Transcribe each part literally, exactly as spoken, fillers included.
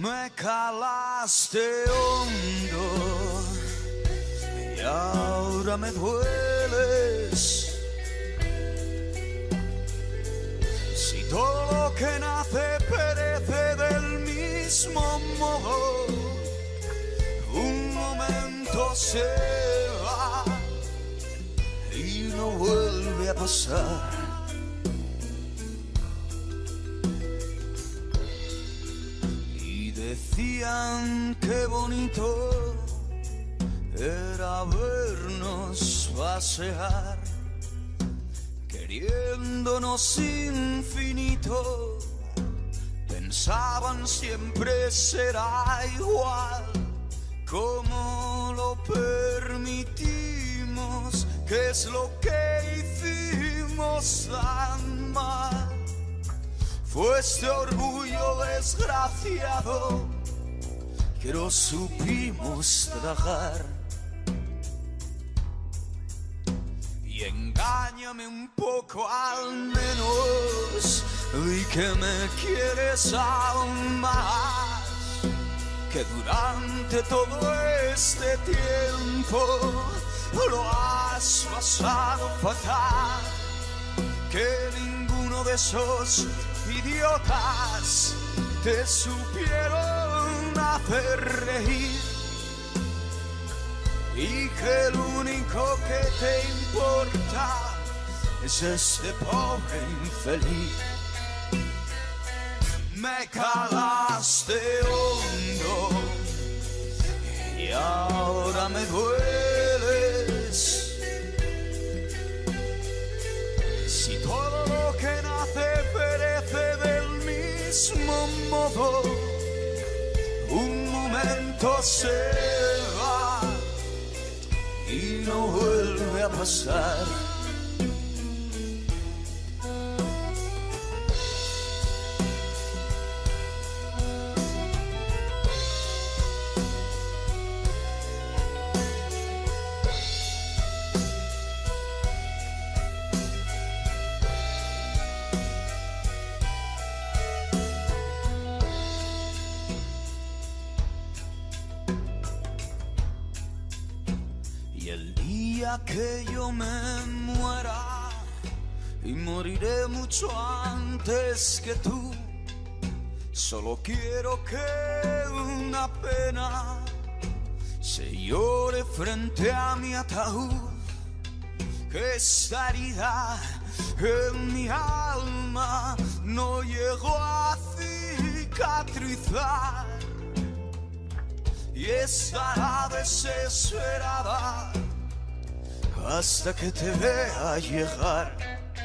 Me calaste hondo y ahora me dueles. Si todo lo que nace perece del mismo modo, un momento se va y no vuelve a pasar. Decían que bonito era vernos pasear, queriéndonos infinito. Pensaban siempre será igual. ¿Cómo lo permitimos? ¿Qué es lo que hicimos tan mal? Fue este orgullo desgraciado que no supimos tragar. Y engáñame un poco al menos, y que me quieres aún más, que durante todo este tiempo lo has pasado fatal, que ninguno de esos idiotas te supieron hacer reír, y que el único que te importa es este pobre infeliz. Me calaste hondo y ahora me dueles. Si todo lo que nace perece del mismo modo, un momento se va y no vuelve a pasar. Que yo me muera, y moriré mucho antes que tú, solo quiero que una pena se llore frente a mi ataúd, que esta herida en mi alma no llegó a cicatrizar y estará desesperada hasta que te vea llegar.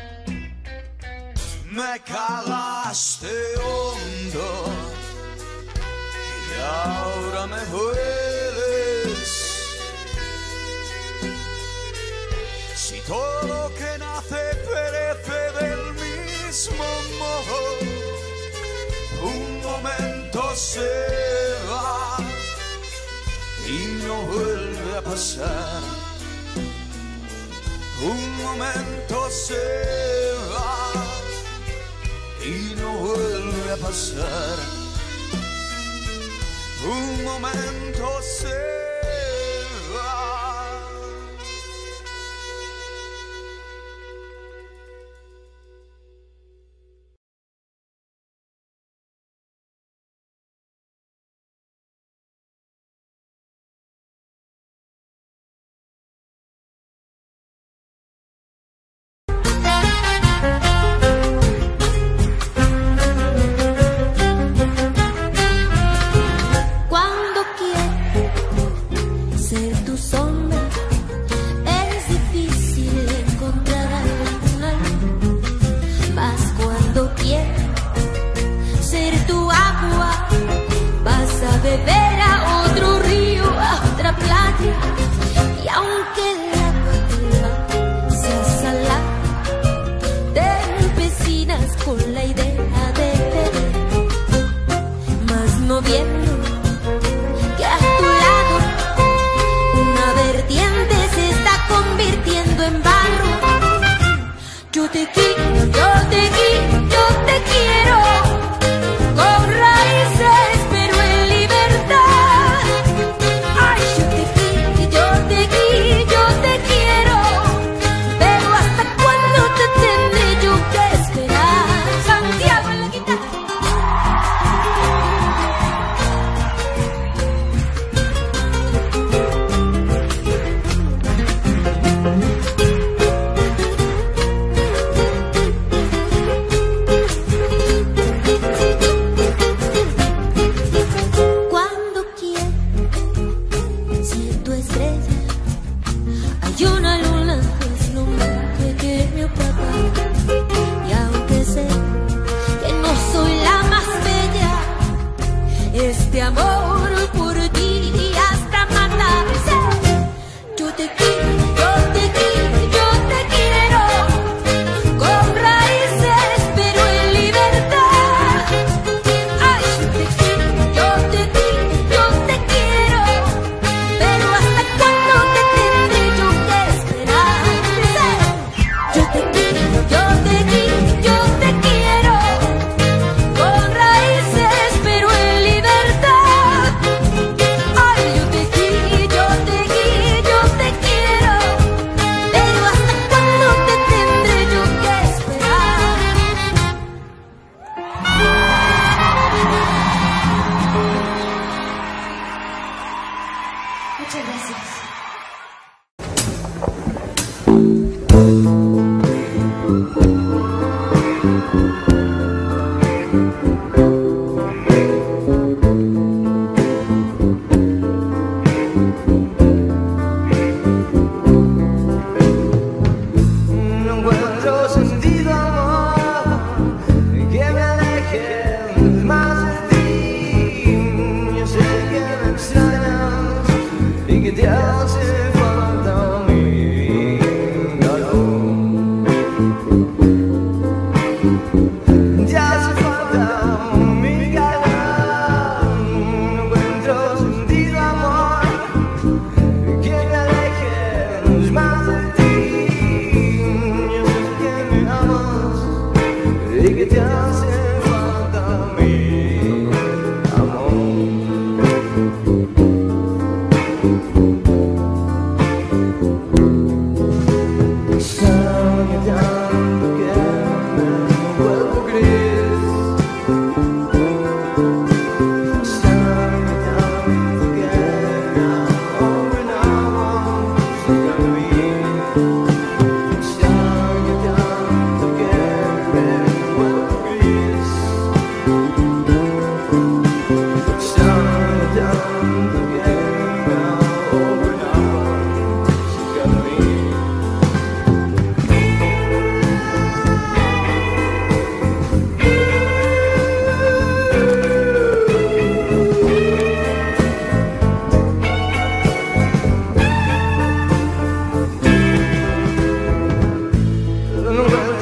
Me calaste hondo y ahora me dueles. Si todo lo que nace perece del mismo modo, un momento se va y no vuelve a pasar. Un momento se va y no vuelve a pasar. Un momento se va. Yo te quiero, yo te quiero, yo te quiero, con raíces pero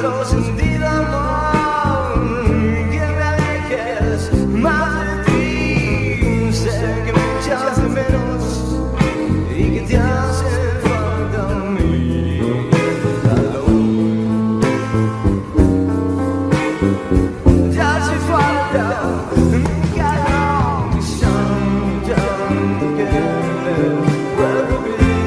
lo sentido, amor, que me alejes más de ti. Sé que me echas de menos y que te hace falta mi calor. Te hace falta mi calor, mi santa, que me puedo vivir.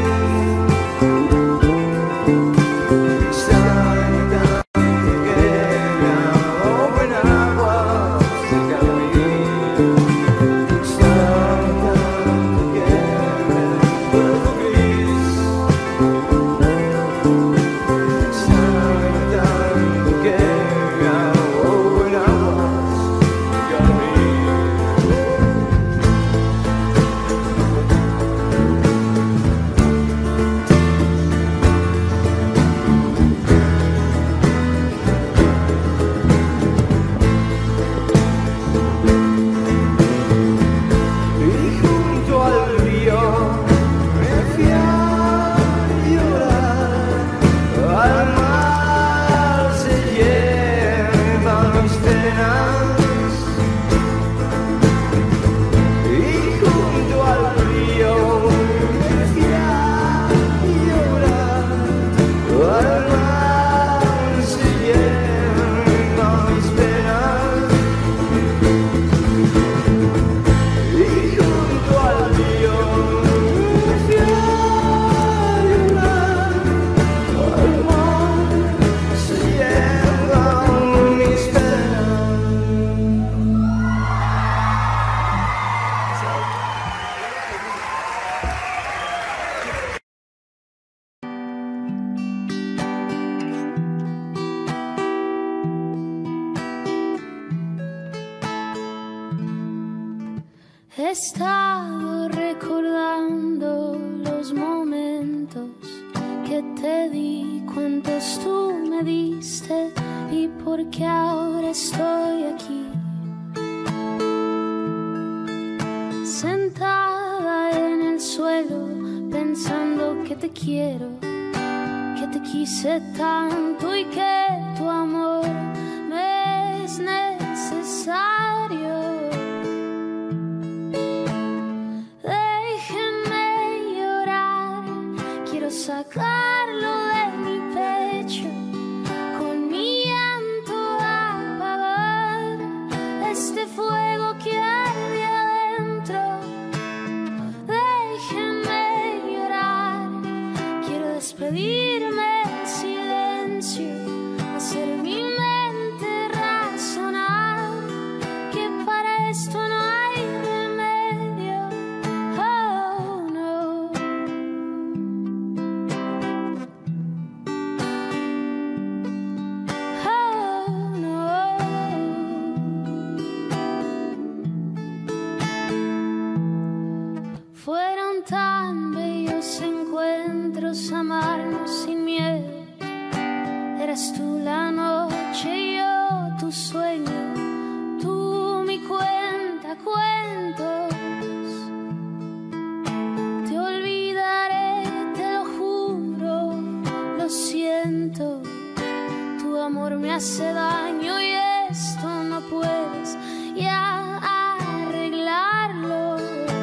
He estado recordando los momentos que te di, cuántos tú me diste y por qué ahora estoy aquí, sentada en el suelo pensando que te quiero, que te quise tanto y que tu amor me es necesario. Sacarlo de mi pecho, con mi llanto apagar este fuego que arde adentro. Déjenme llorar, quiero despedirme en silencio, hacer mi mente razonar que para esto no hay remedio. Oh, no. Fueron tan bellos encuentros, amarnos sin miedo. Eras tú la noche y yo tu sueño, tú mi cuenta cuentos. Te olvidaré, te lo juro, lo siento. Tu amor me hace daño y esto no puedes ya arreglarlo.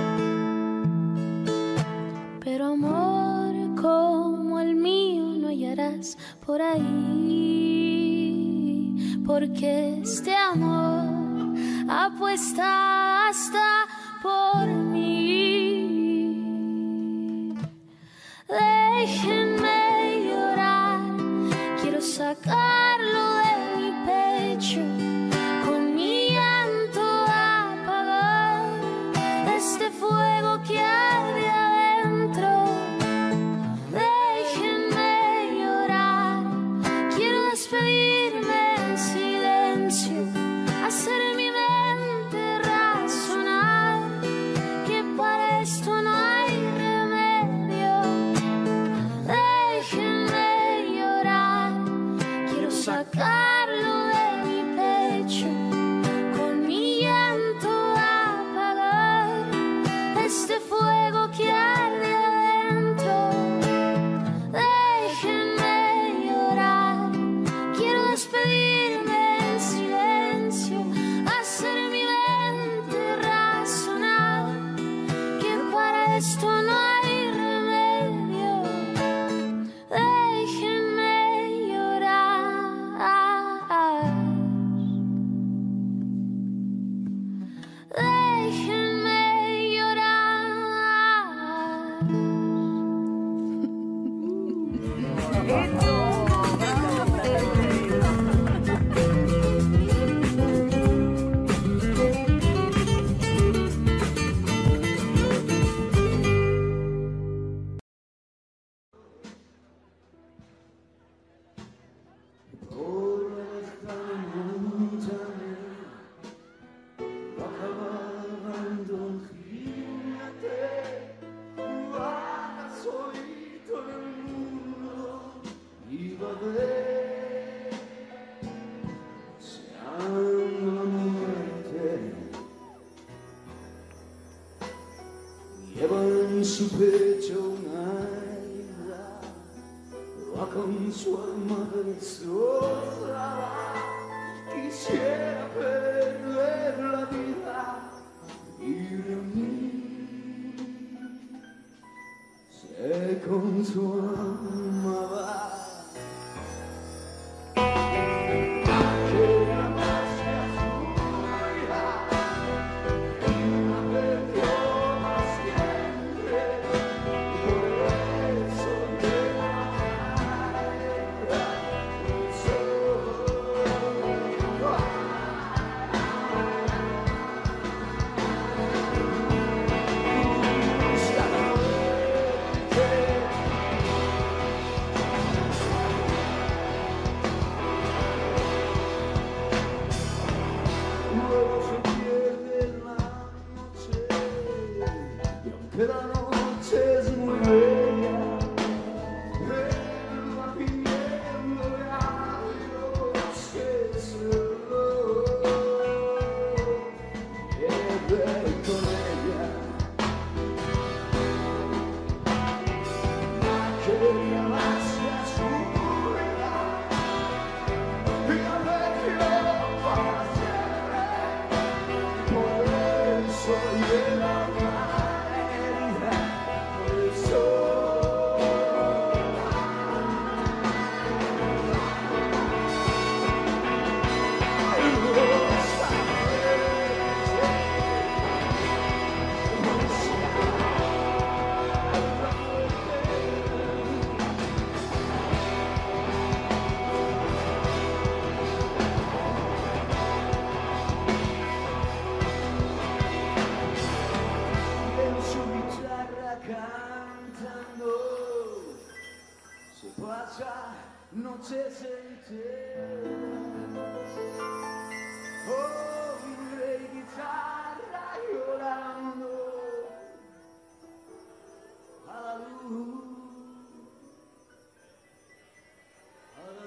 Pero amor como el mío no hallarás por ahí, porque este amor apuesta hasta por mí. Déjenme llorar, quiero sacarlo de mi pecho, con mi llanto apagar este fuego que arde adentro. Déjenme llorar, quiero despedirme en silencio, hacer mi mente razonar que para esto no hay remedio. Déjenme llorar, quiero sacarlo de mi pecho, con mi llanto apagar este fuego que arde adentro. Déjenme llorar, quiero su pecho una herida, va con su alma destrozada. Quisiera perder la vida y reunirse con su alma va. Que la noche es muy bella, él va pidiendo a Dios que se lo lleve con ella. Quería más que a su vida y la metió para siempre, por eso lleva cantando, se pasa noches enteras, oiré guitarra llorando a la luz, a la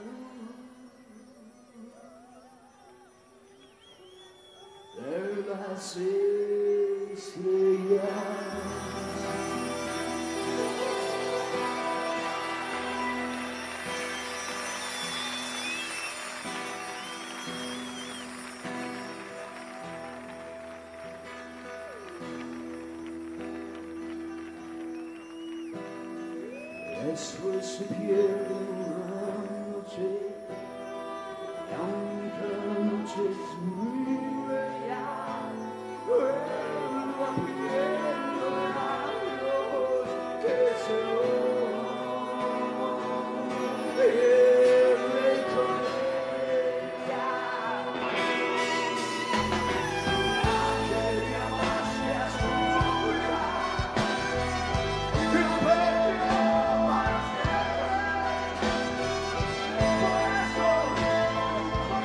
luz de las estrellas. Después se pierde una noche, y aunque la noche es muy bella, vuelvo pidiendo a Dios que se lo lleve con ella. Aquella más que a su vida, y la perdió. Por eso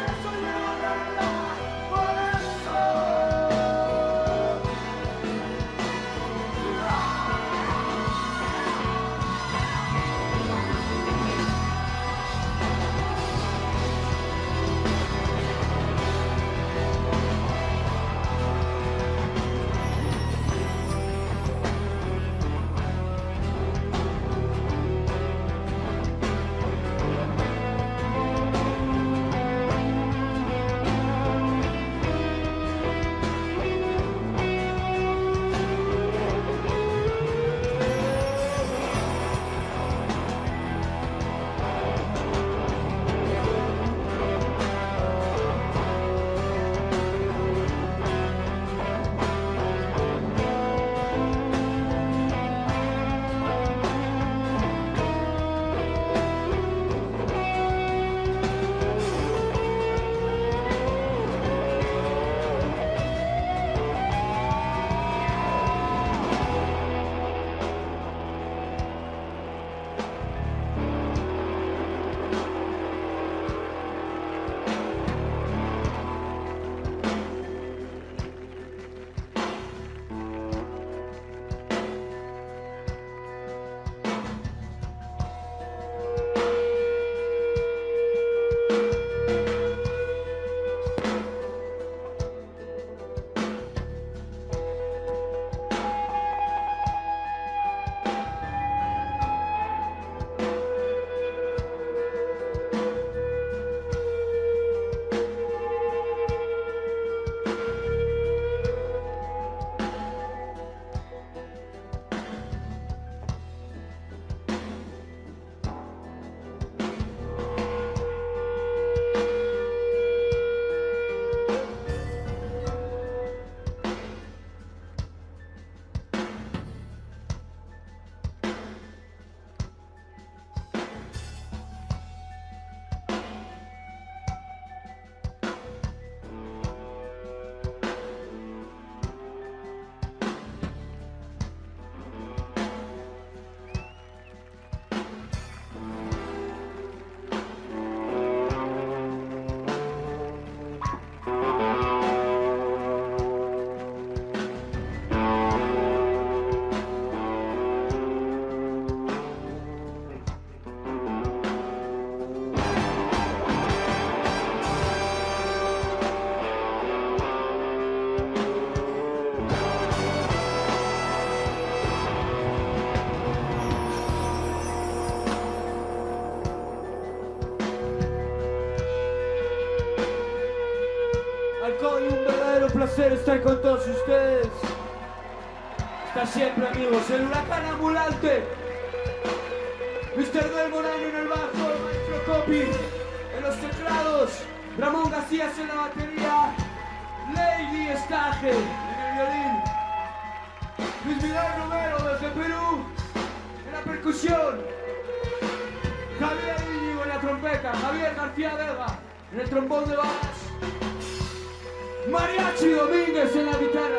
placer estar con todos ustedes. Hasta siempre, amigos. El huracán ambulante. mister Del Morano en el bajo, el maestro Copi en los teclados, Ramón García en la batería, Lady Estage en el violín, Luis Vidal Romero desde Perú en la percusión, Javier Íñigo en la trompeta, Javier García Vega en el trombón de balas, Mariachi Domínguez en la guitarra,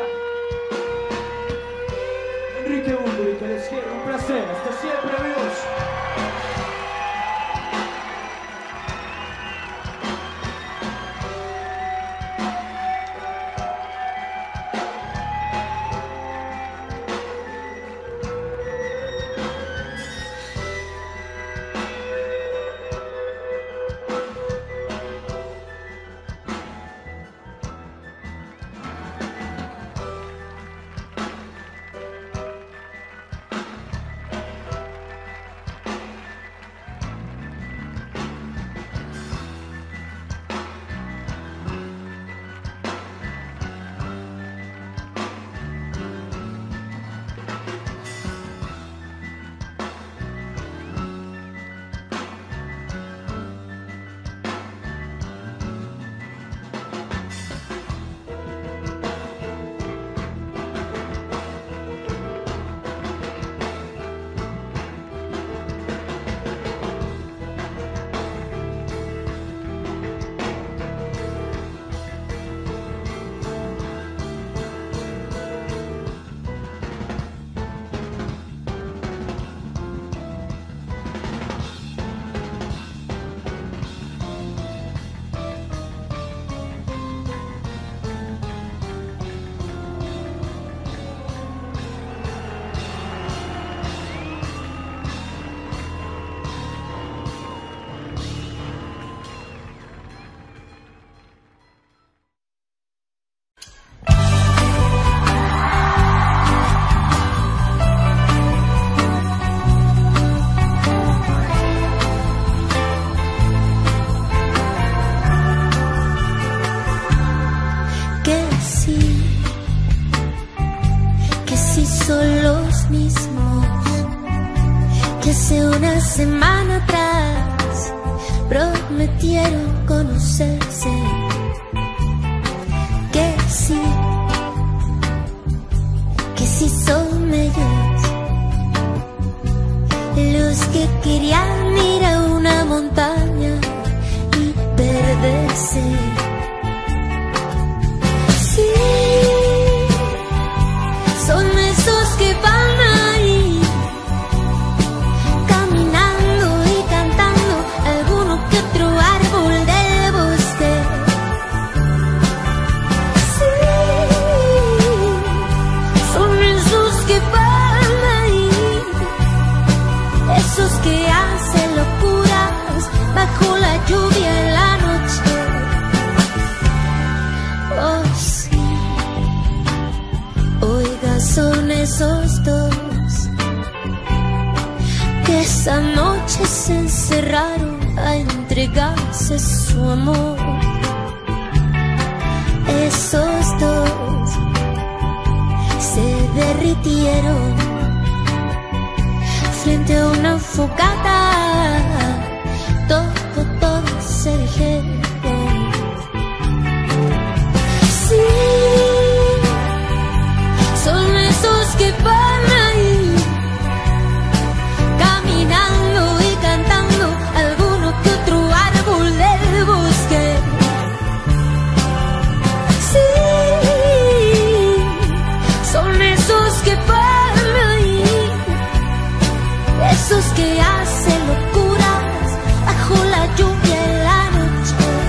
Enrique Bumburi, que les quiero, un placer, hasta siempre, amigos. Semana atrás prometieron conocerse, que sí, que sí son ellos los que querían ir a una montaña y perderse. Sí, son esos que van ahí que hacen locuras bajo la lluvia en la noche. Oh sí, oiga, son esos dos que esa noche se encerraron a entregarse su amor. Esos dos se derritieron frente a una fogata, todo, todo se dijeron. Sí, son esos que van ahí, caminando y cantando alguno que otro árbol del bosque. Sí, son esos que van ahí, esos que hacen locuras bajo la lluvia en la noche.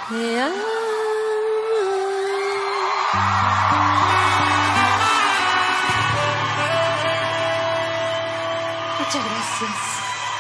te amo. Muchas gracias.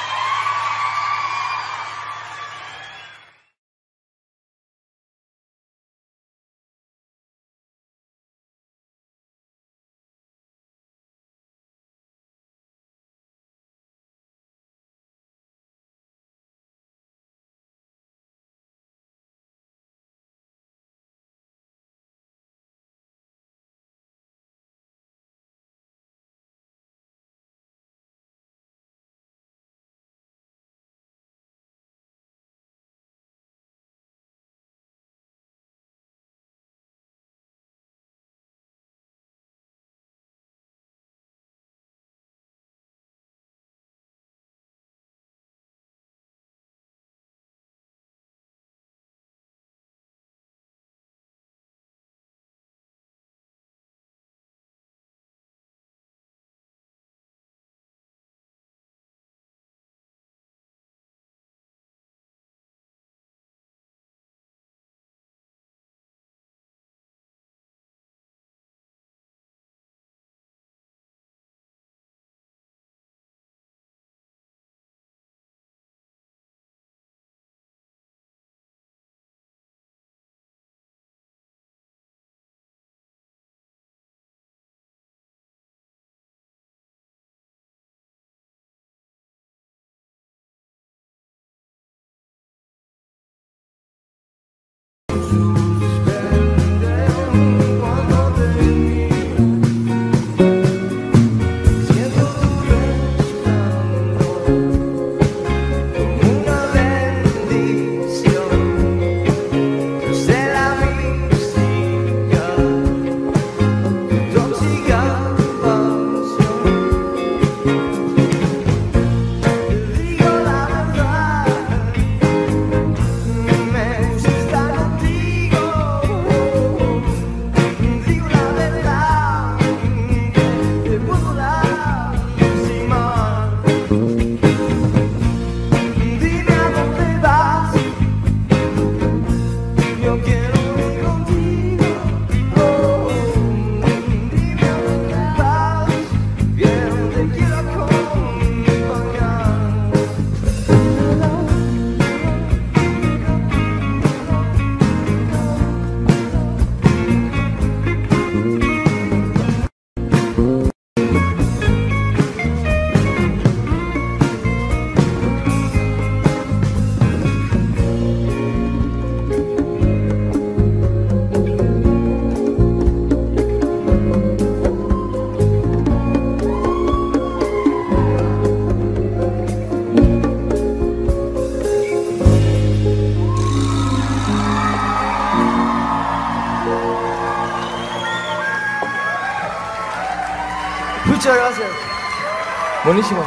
Muchas gracias. Buenísimo.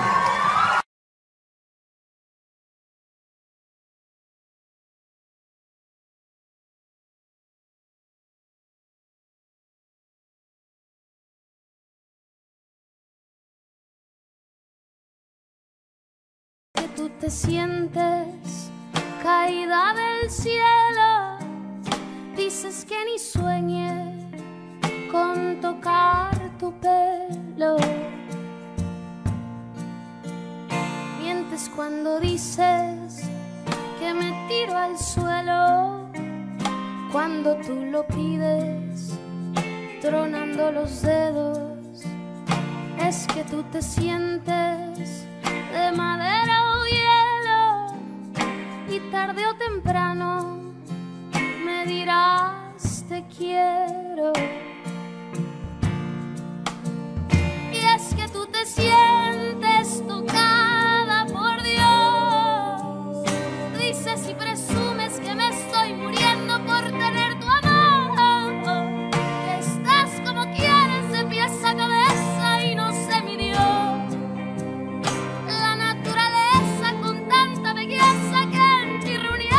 Que tú te sientes caída del cielo, dices que ni sueñe con tocar tu pelo. Mientes cuando dices que me tiro al suelo, cuando tú lo pides, tronando los dedos. Es que tú te sientes de madera o hielo, y tarde o temprano me dirás te quiero. Y es que tú te sientes tocada por Dios, dices y presumes que me estoy muriendo por tener tu amor, que estás como quieres de pies a cabeza y no se midió la naturaleza con tanta belleza que en ti reunió.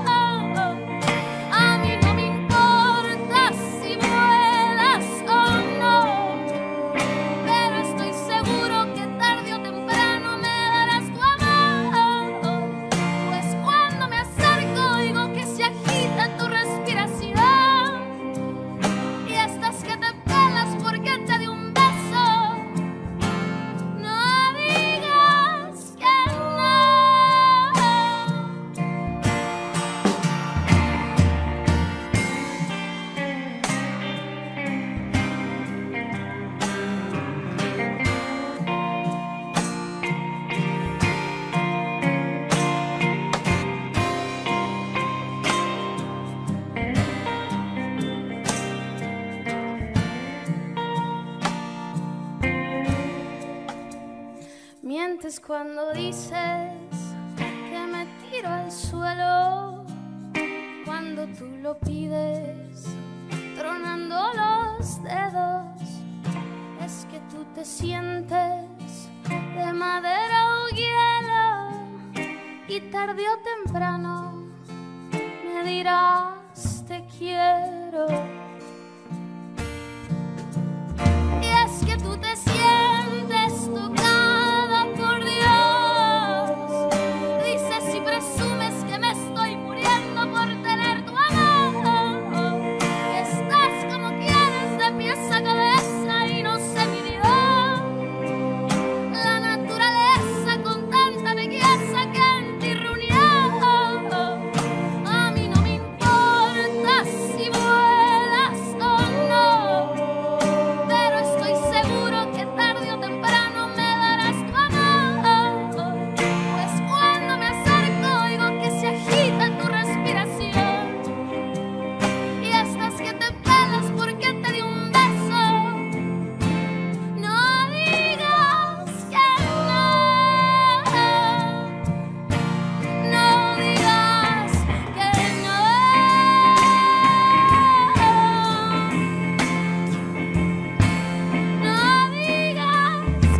A mí no me importa si vuelas o no, pero estoy segura mientes cuando dices que me tiro al suelo, cuando tú lo pides, tronando los dedos. Es que tú te sientes de madera o hielo, y tarde o temprano me dirás te quiero. Y es que tú te sientes tocada por Dios, dices y presumes que me estoy muriendo por tener tu amor, que estás como quieres de pies a cabeza y no sé mi Dios, la naturaleza con tanta belleza que en ti reunió. A mí no me importa si vuelas o no, pero estoy seguro que tarde o temprano me darás tu amor, pues cuando me acerco oigo que se agita tu respiración, y estás que te pelas porque te di un beso. No digas que no, no digas que no, no digas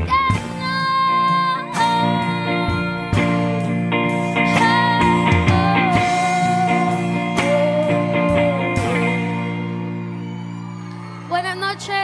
que no. Buenas noches.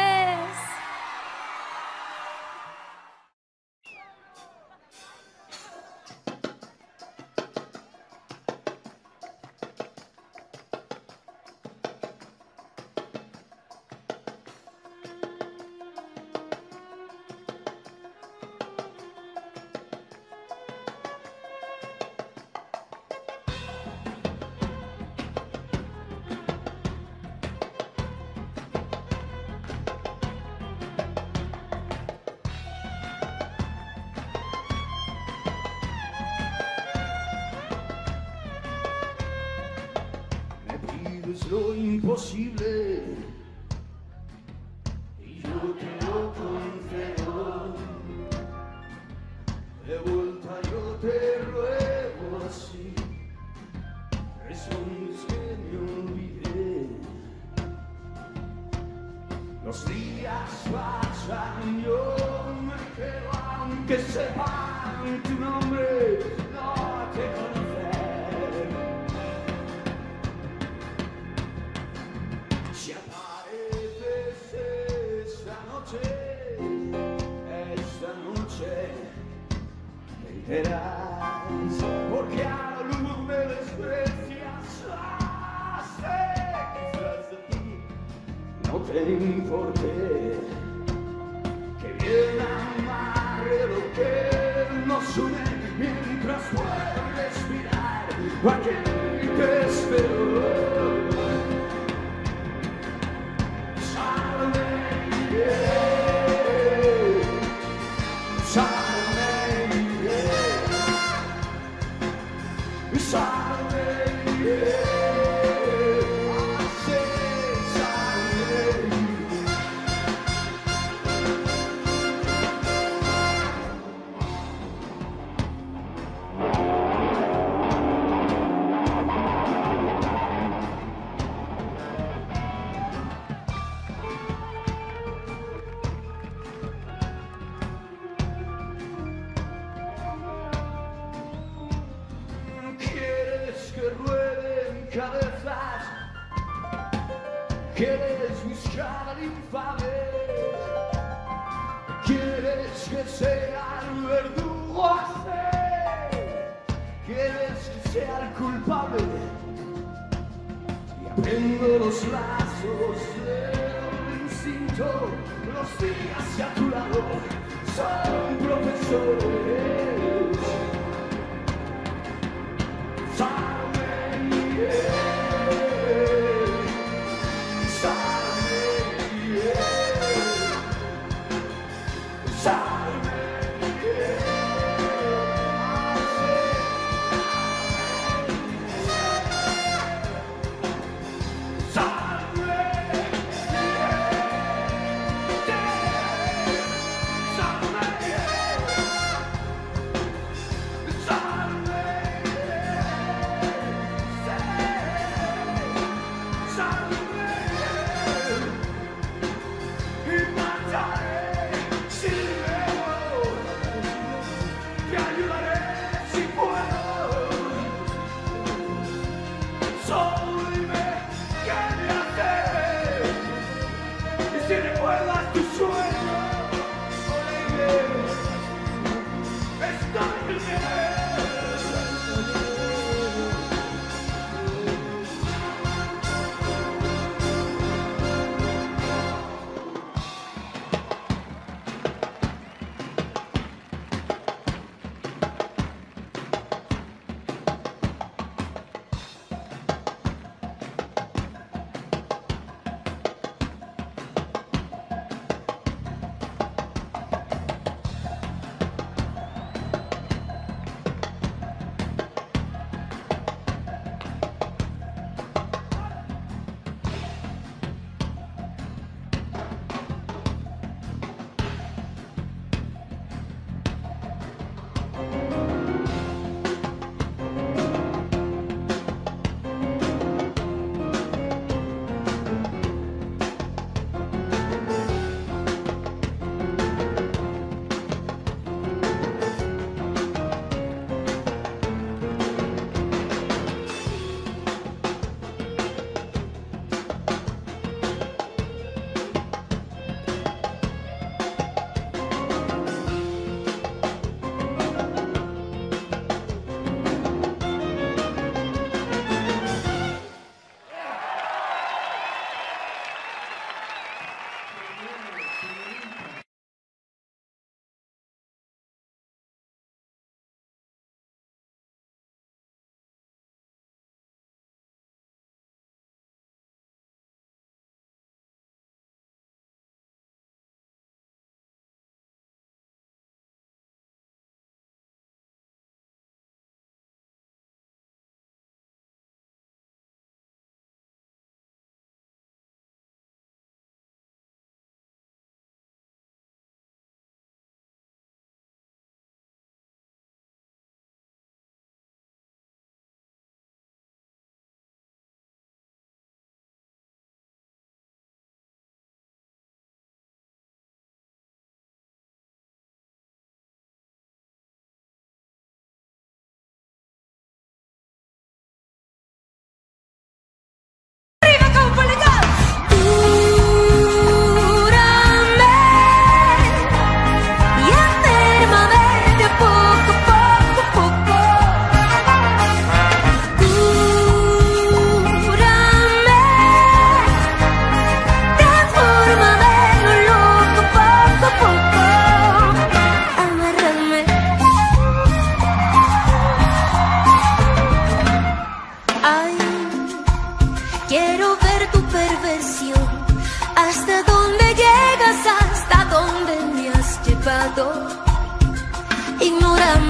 Me pides lo imposible y yo te lo concedo. De vuelta yo te ruego así, respondes que me olvidé. Los días pasan, yo me quedo aunque sepan tu nombre, no te conocer. Si apareces esta noche, esta noche me enteras, porque a la luz me desprecias. Ah, sé, quizás de ti no te importe, que bien amarre lo que nos une mientras puedo respirar. Aquí te espero. Quieres que rueden cabezas, quieres buscar infames, quieres que sea el verdugo así, quieres que sea el culpable, y aprendo los lazos del instinto. Los días a tu lado son profesores.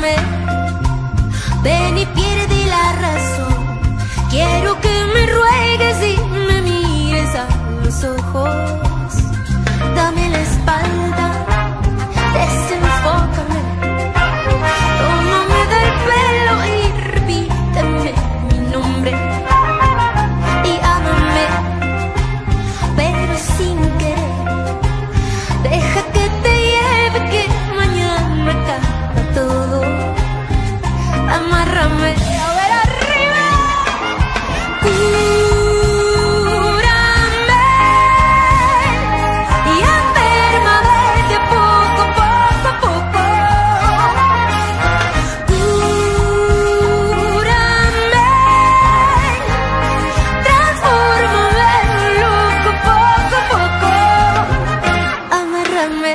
amárrame, ven y pierde la razón. Quiero que me ruegues y me mires a los ojos. Dame la espalda, desenfócame, tómame del pelo y repíteme mi nombre. Y ámame, pero sin querer. Deja que te lleve, que mañana acaba todo. Amárrame, a ver arriba. Cúrame y aférmame de poco, poco, poco. Cúrame, transfórmame en loco, poco, poco. Amárrame.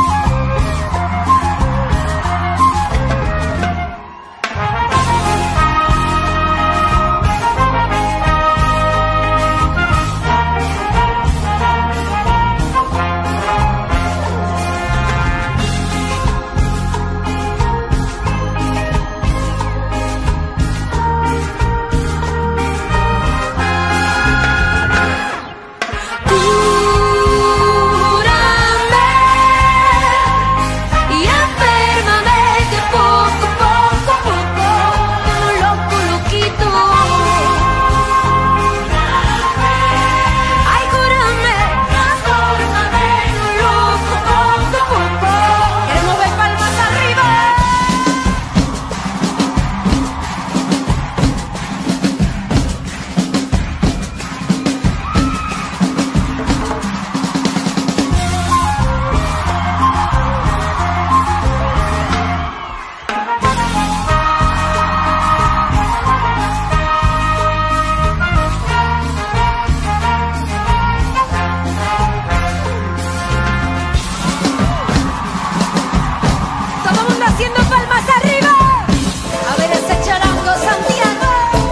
Haciendo palmas arriba. A ver ese charango, Santiago.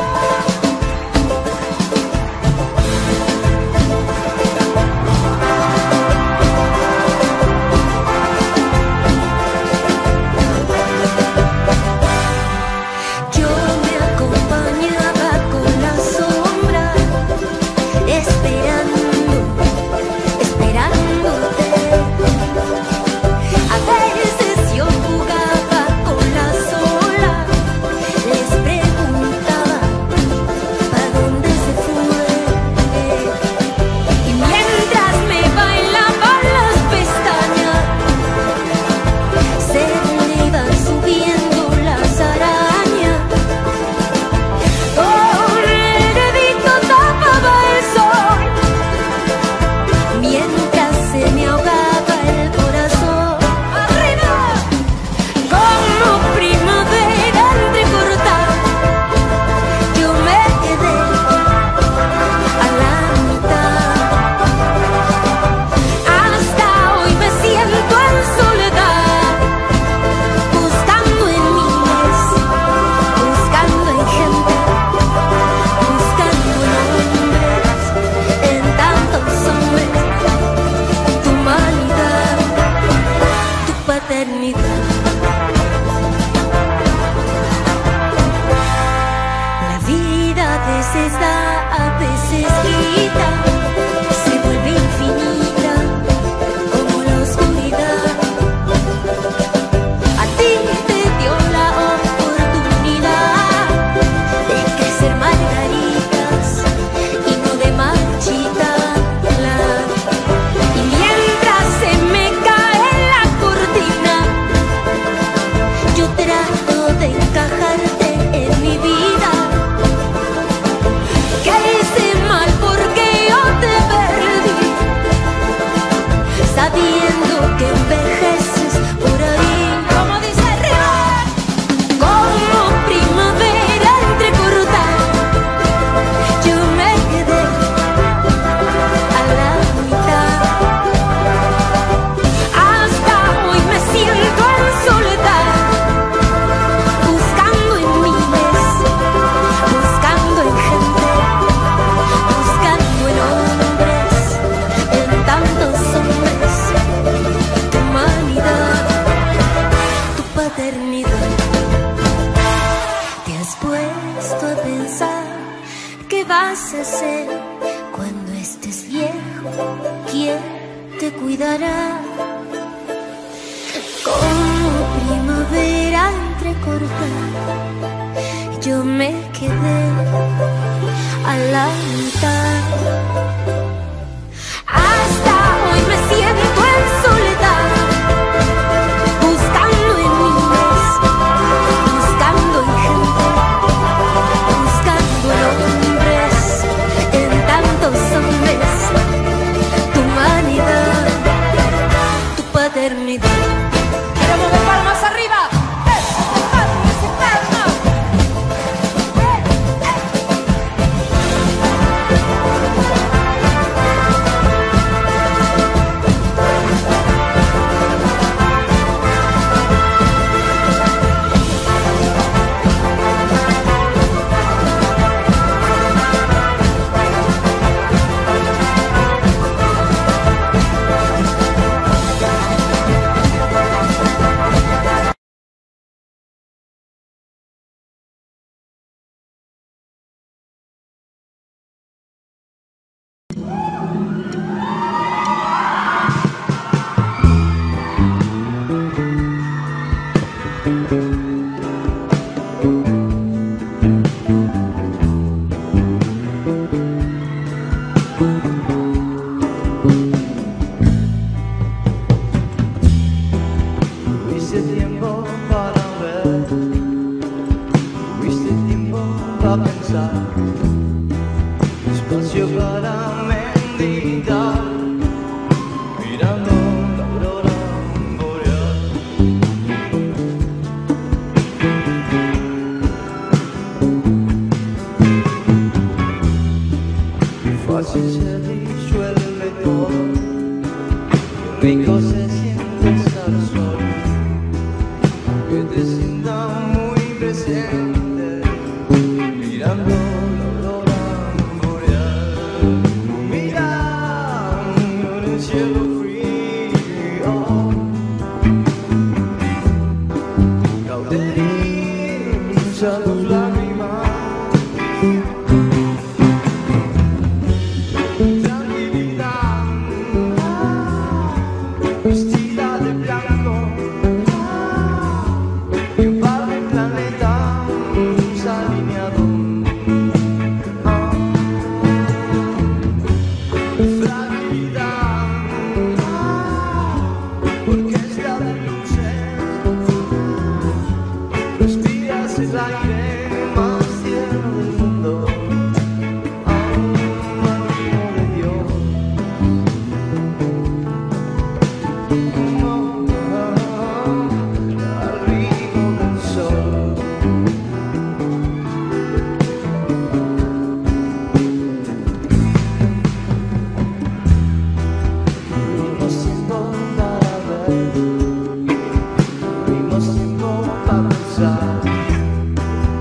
Yo me acompañaba con la sombra, esperando, esperándote. A veces yo jugaba con las olas, les preguntaba ¿pa' dónde se fue? Y mientras me bailaban las pestañas, se me iban subiendo las arañas. Con el dedito tapaba el sol, mientras se me ahogaba el corazón. ¡Arriba! Como primavera entrecortada, yo me quedé a la mitad. Hasta hoy me siento en soledad, buscando en miles, buscando en gente, buscando en hombres, en tantos hombres, tu humanidad, tu paternidad. La vida a veces da, a veces quita, se vuelve infinita como la oscuridad. A ti te dio la oportunidad de crecer margaritas y no de marchitarlas. Y mientras se me cae la cortina, yo trato de encajarte en mi vida. Que hice mal porque yo te perdí, sabiendo que envejeces por ahí. Como dice arriba, como primavera entrecortada, yo me quedé a la mitad. Hasta hoy me siento en soledad, buscando en miles, buscando en gente, buscando en hombres, en tantos hombres, tu humanidad, tu paternidad. ¿qué vas a hacer cuando estés viejo? ¿Quién te cuidará? Como primavera entrecortada, yo me quedé a la mitad. Hasta hoy me siento en soledad, buscando en miles, buscando en gente, buscando en hombres, en tantos hombres, tu humanidad, tu paternidad. ¡Queremos ver palmas arriba! Tuviste tiempo para ver, tuviste tiempo para pensar, espacio para mendigar, mirando la aurora boreal. Fácil se disuelve todo, qué rico se siente estar solo, que te sientas muy presente, mirando la aurora boreal, mirando en el cielo frío, cauteriza tus lágrimas, tranquilidad, vestida de blanco. El aire más tierno del mundo, aún al ritmo de Dios. No, al ritmo del sol. Tuvimos tiempo para ver, tuvimos tiempo para pensar,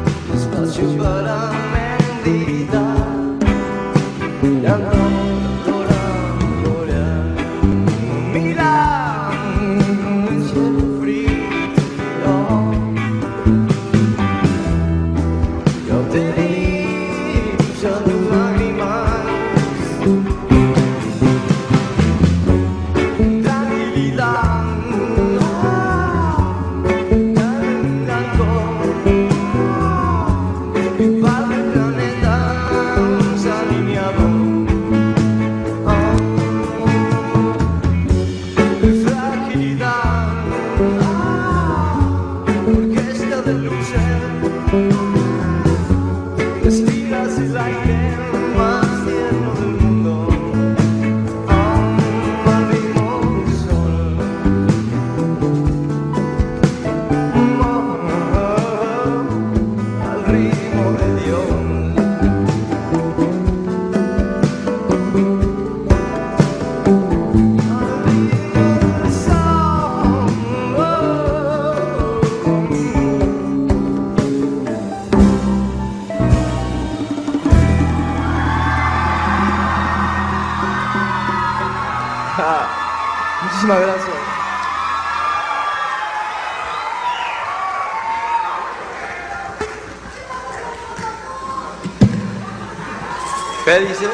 ¿Qué dice?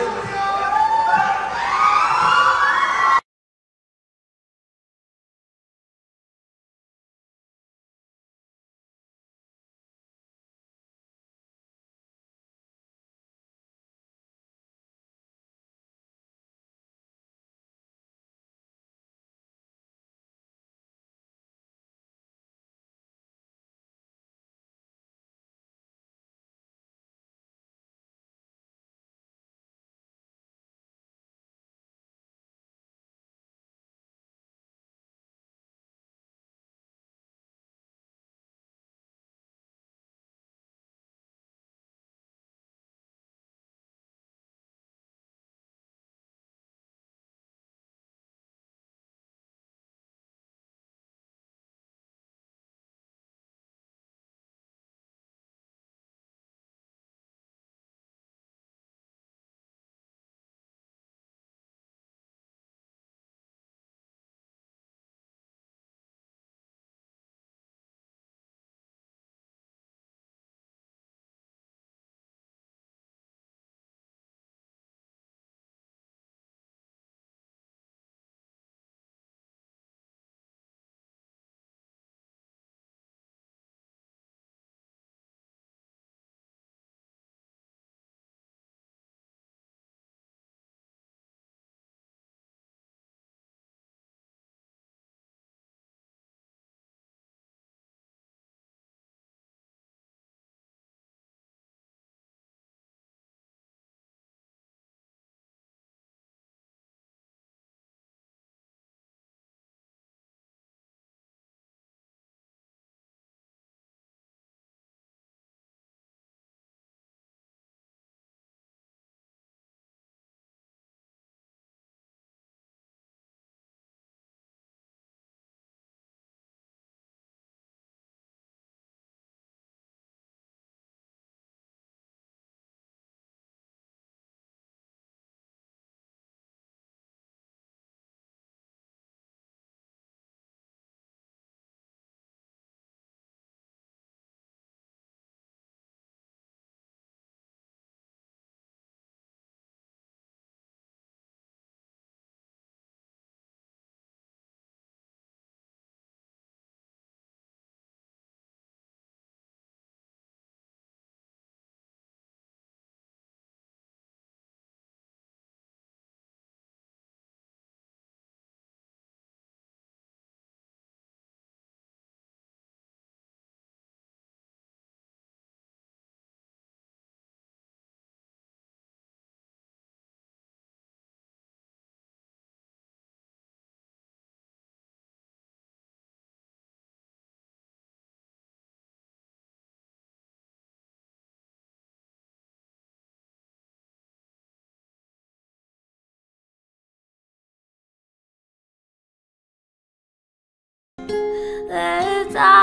De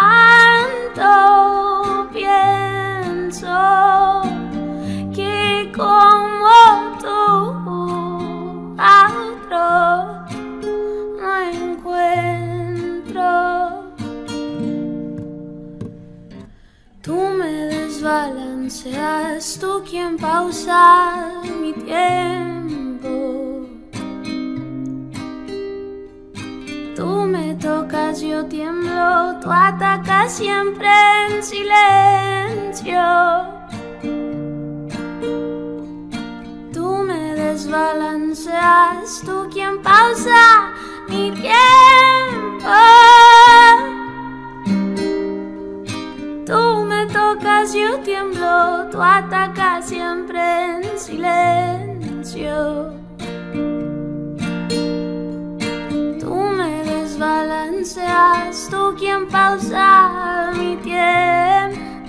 tanto pienso que como tú a otro no encuentro. Tú me desbalanceas, tú quien pausa mi tiempo. Tú me tocas, yo tiemblo, tú atacas siempre en silencio. Tú me desbalanceas, tú quien pausa mi tiempo. Tú me tocas, yo tiemblo, tú atacas siempre en silencio. Balanceas, tú quien pausa mi tiempo.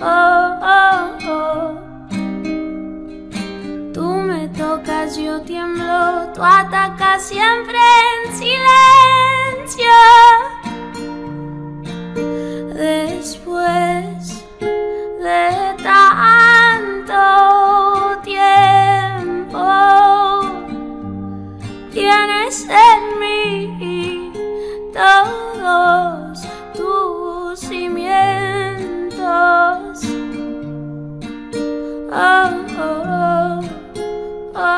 Tú me tocas, yo tiemblo, tú atacas siempre en silencio. Después de tanto tiempo, tienes en mí todos tus cimientos. Oh, oh, oh, oh.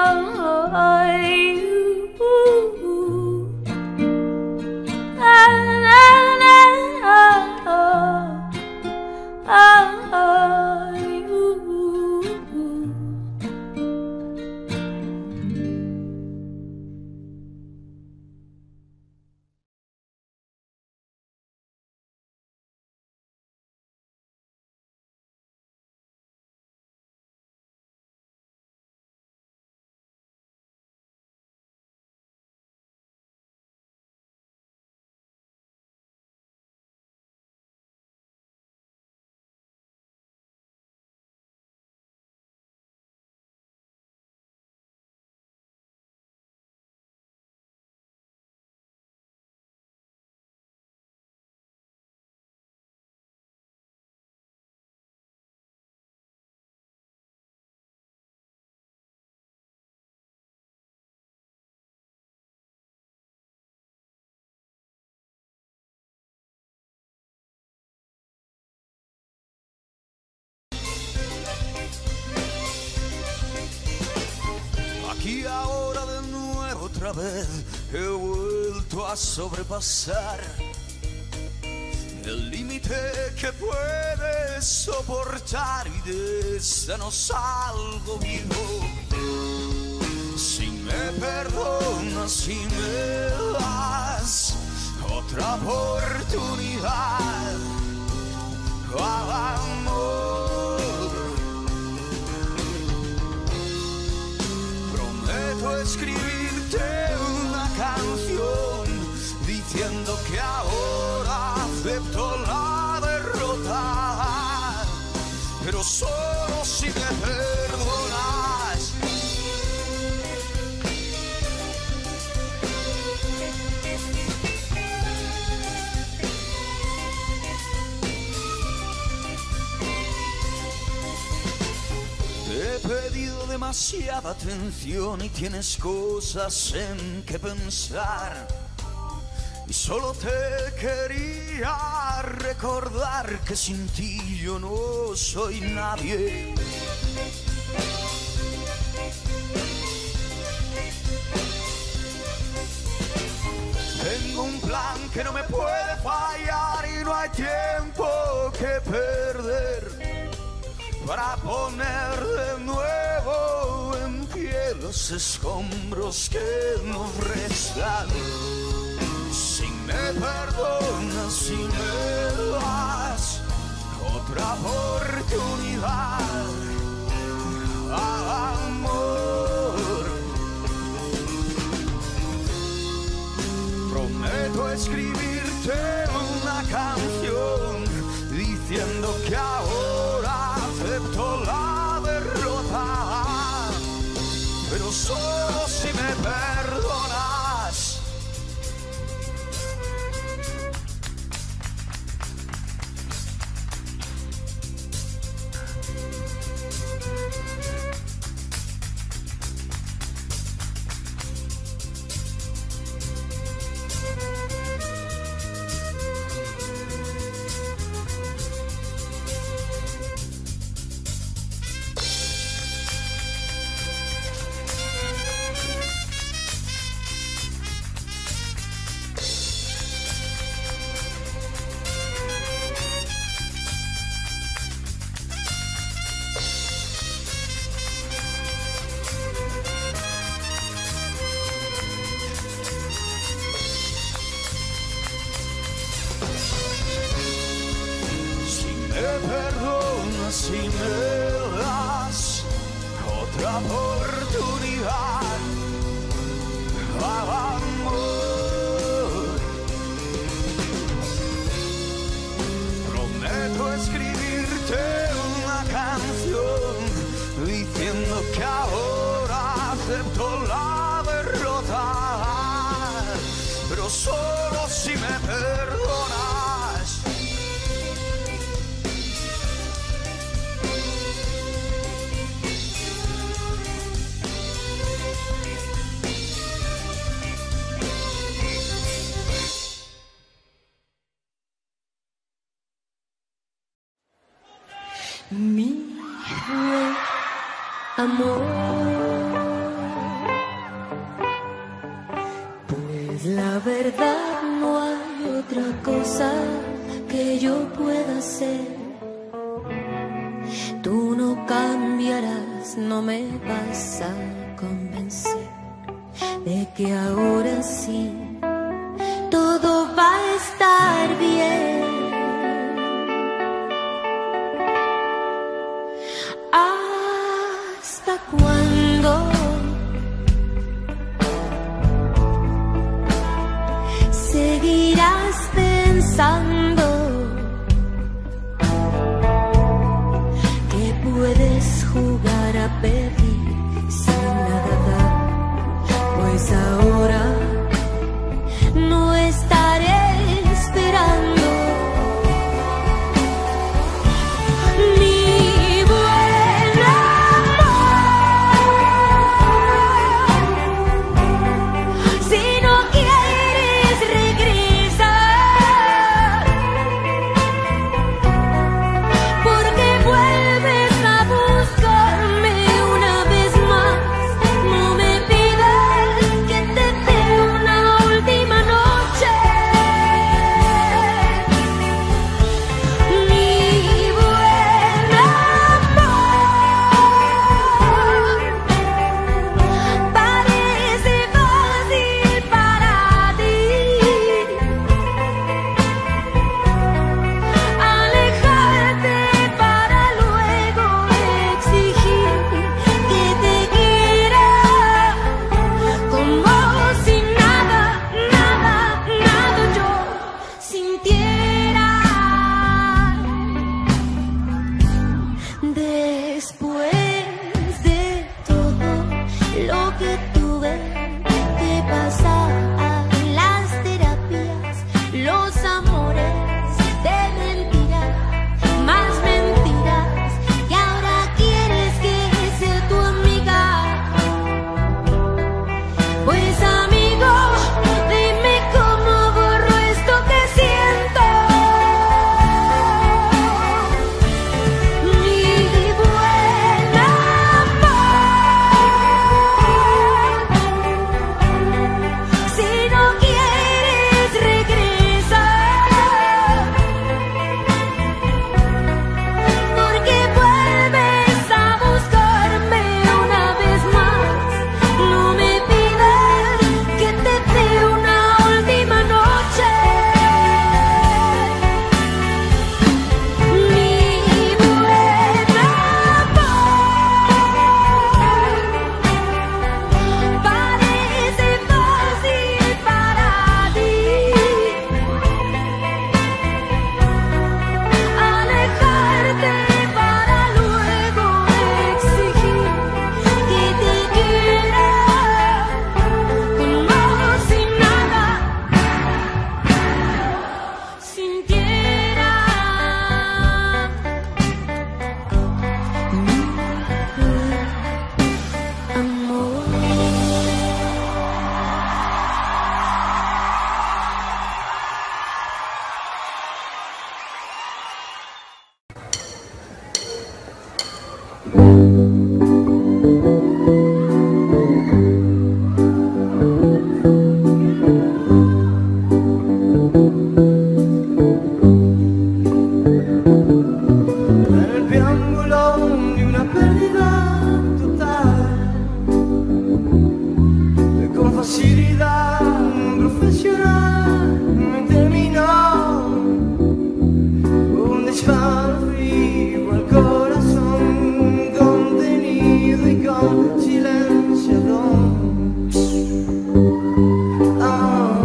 otra vez he vuelto a sobrepasar el límite que puedes soportar y de esta no salgo vivo. Si me perdonas, si me das otra oportunidad, amor, prometo escribirte una canción diciendo que ahora acepto la derrota, pero solo si me perdonas. Te he pedido demasiada atención y tienes cosas en que pensar. Y solo te quería recordar que sin ti yo no soy nadie. Tengo un plan que no me puede fallar y no hay tiempo que perder para poner de nuevo en pie los escombros que nos restan. Si me perdonas, si me das otra oportunidad, amor, prometo escribirte una canción diciendo que ahora acepto la derrota, pero solo si me perdonas. Si me das otra oportunidad, amor, prometo escribirte una canción diciendo que ahora acepto la derrota, pero solo si me perdonas. Mi buen amor, pues la verdad no hay otra cosa que yo pueda hacer. Tú no cambiarás, no me vas a convencer de que ahora sí todo va a estar bien. ¿Hasta cuándo seguirás pensando que puedes jugar a pedir sin nada dar? Pues ahora no estaré esperando disparo frío al corazón, contenido y con silenciador. Ah,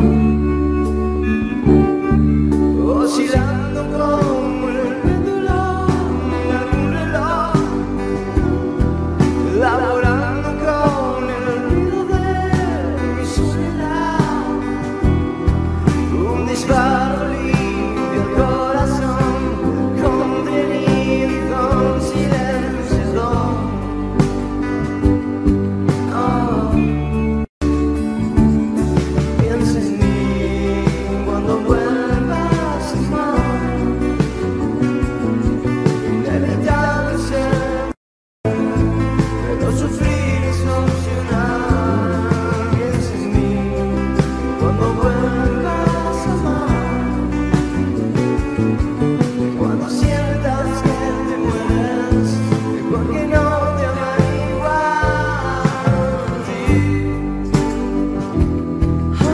oscilando como el péndulo de un reloj, laborando con el ruido de mi soledad. Un disparo limpio al corazón, contenido y con silenciador. Oh, piensa en mí cuando vuelvas a amar. Inevitable ser, pero sufrir es opcional. Piensa en mí cuando vuelvas a amar. Cuando sientas que te mueres, porque no te aman igual. Sí. Ah,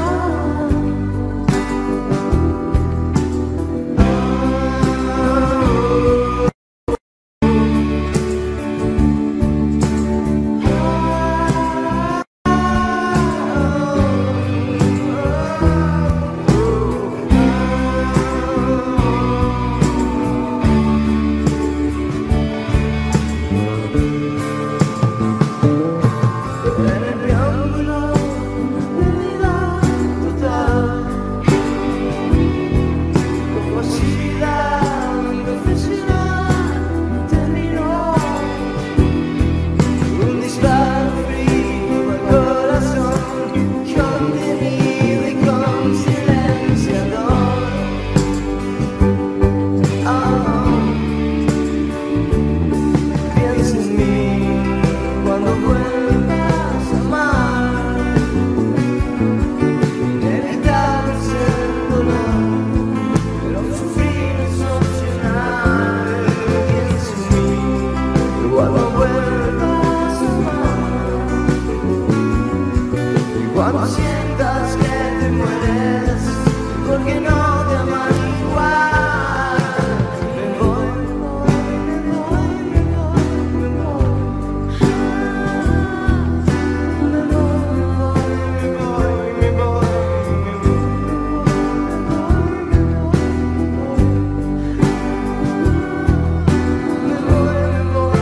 en el preámbulo de vida total, con facilidad profesional terminó. Un disparo frío al corazón, contenido y con silenciador. Ah, piensa en mí cuando vuelvas a amar. Inevitable ser dolor, pero sufrir es opcional. Piensa en mí cuando vuelvas a amar. Y cuando sientas que te mueres, porque no te aman igual. Me voy, me voy, me voy, me voy, me voy. Me voy, me voy, me voy, me voy, me voy, me voy.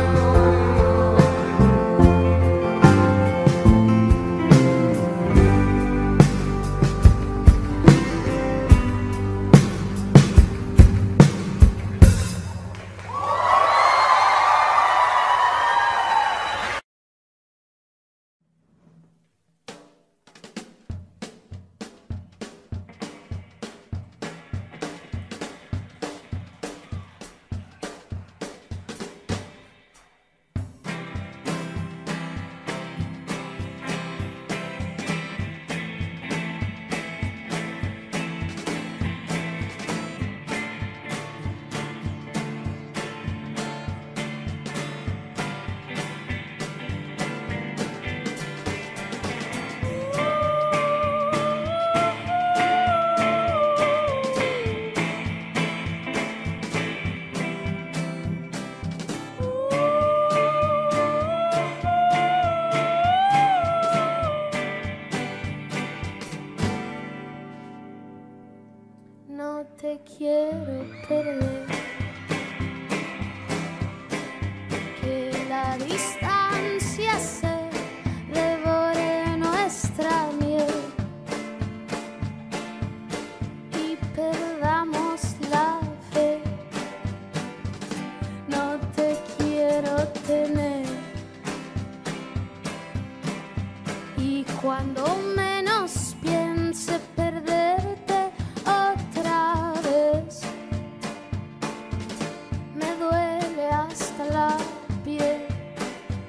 No te quiero perder, que la distancia se devore nuestra miel y perdamos la fe. No te quiero tener, y cuando menos piense perderte otra vez, me duele hasta la piel.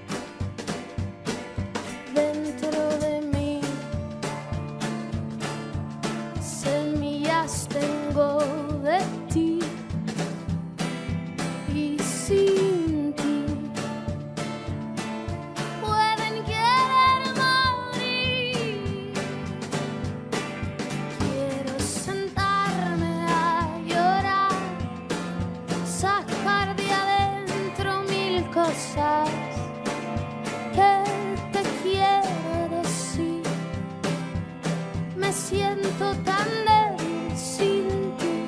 sacar de adentro mil cosas que te quiero decir. Me siento tan débil sin ti.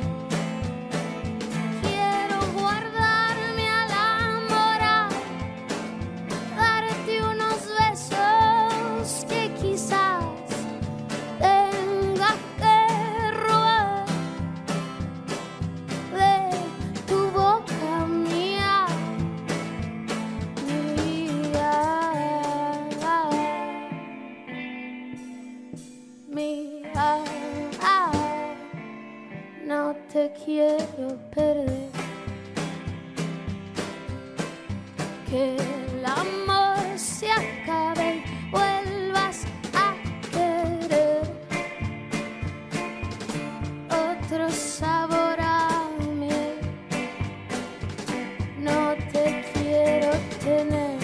Quiero guardarme al amor, darte unos besos que quizás tenga que robar de tu boca mía, mía, mía. No te quiero perder, que el amor se acabe y vuelvas a querer otro sabor a miel. No te quiero tener,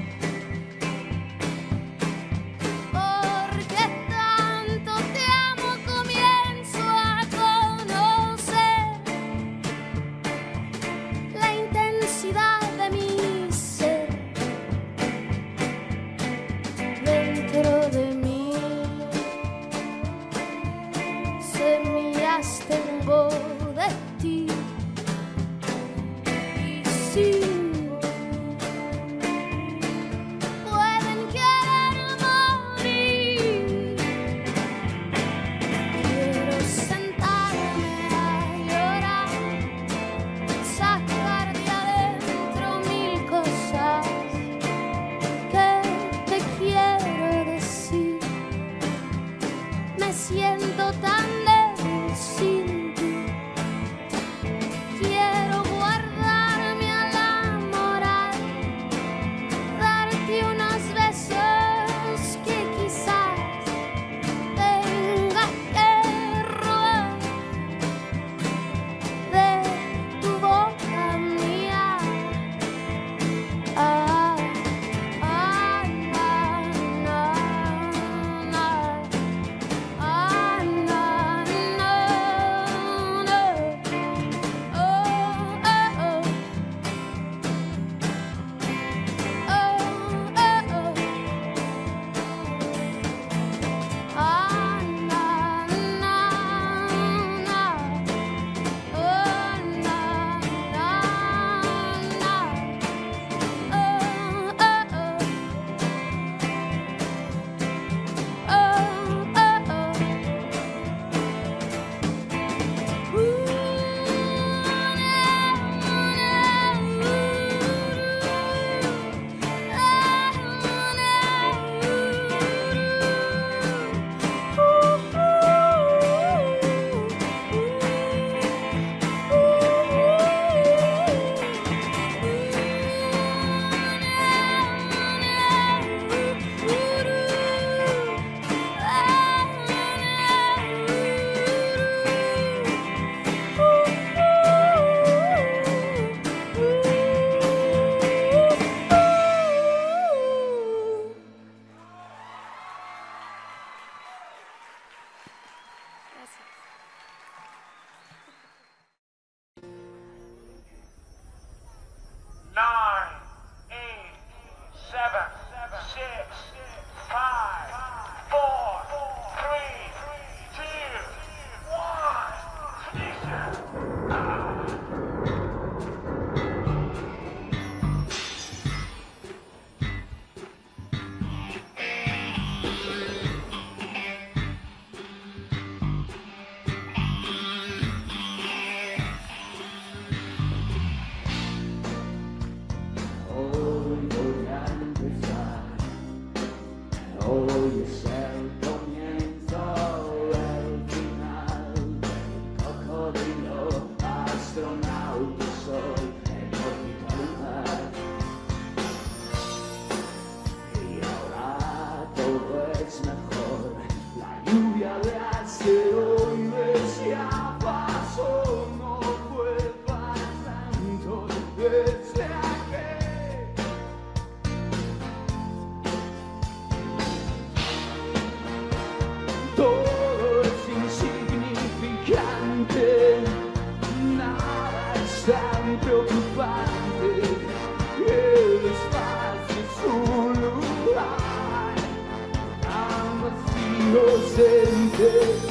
porque tanto te amo, comienzo a conocer la intensidad de mi ser. Dentro de mí semillas tengo de ti, y sí pueden querer morir. Quiero sentarme a llorar, sacar de adentro mil cosas que te quiero decir. Me siento tan débil sin ti. Quiero guardarme al preocupante, el espacio es un lugar tan vacío sente.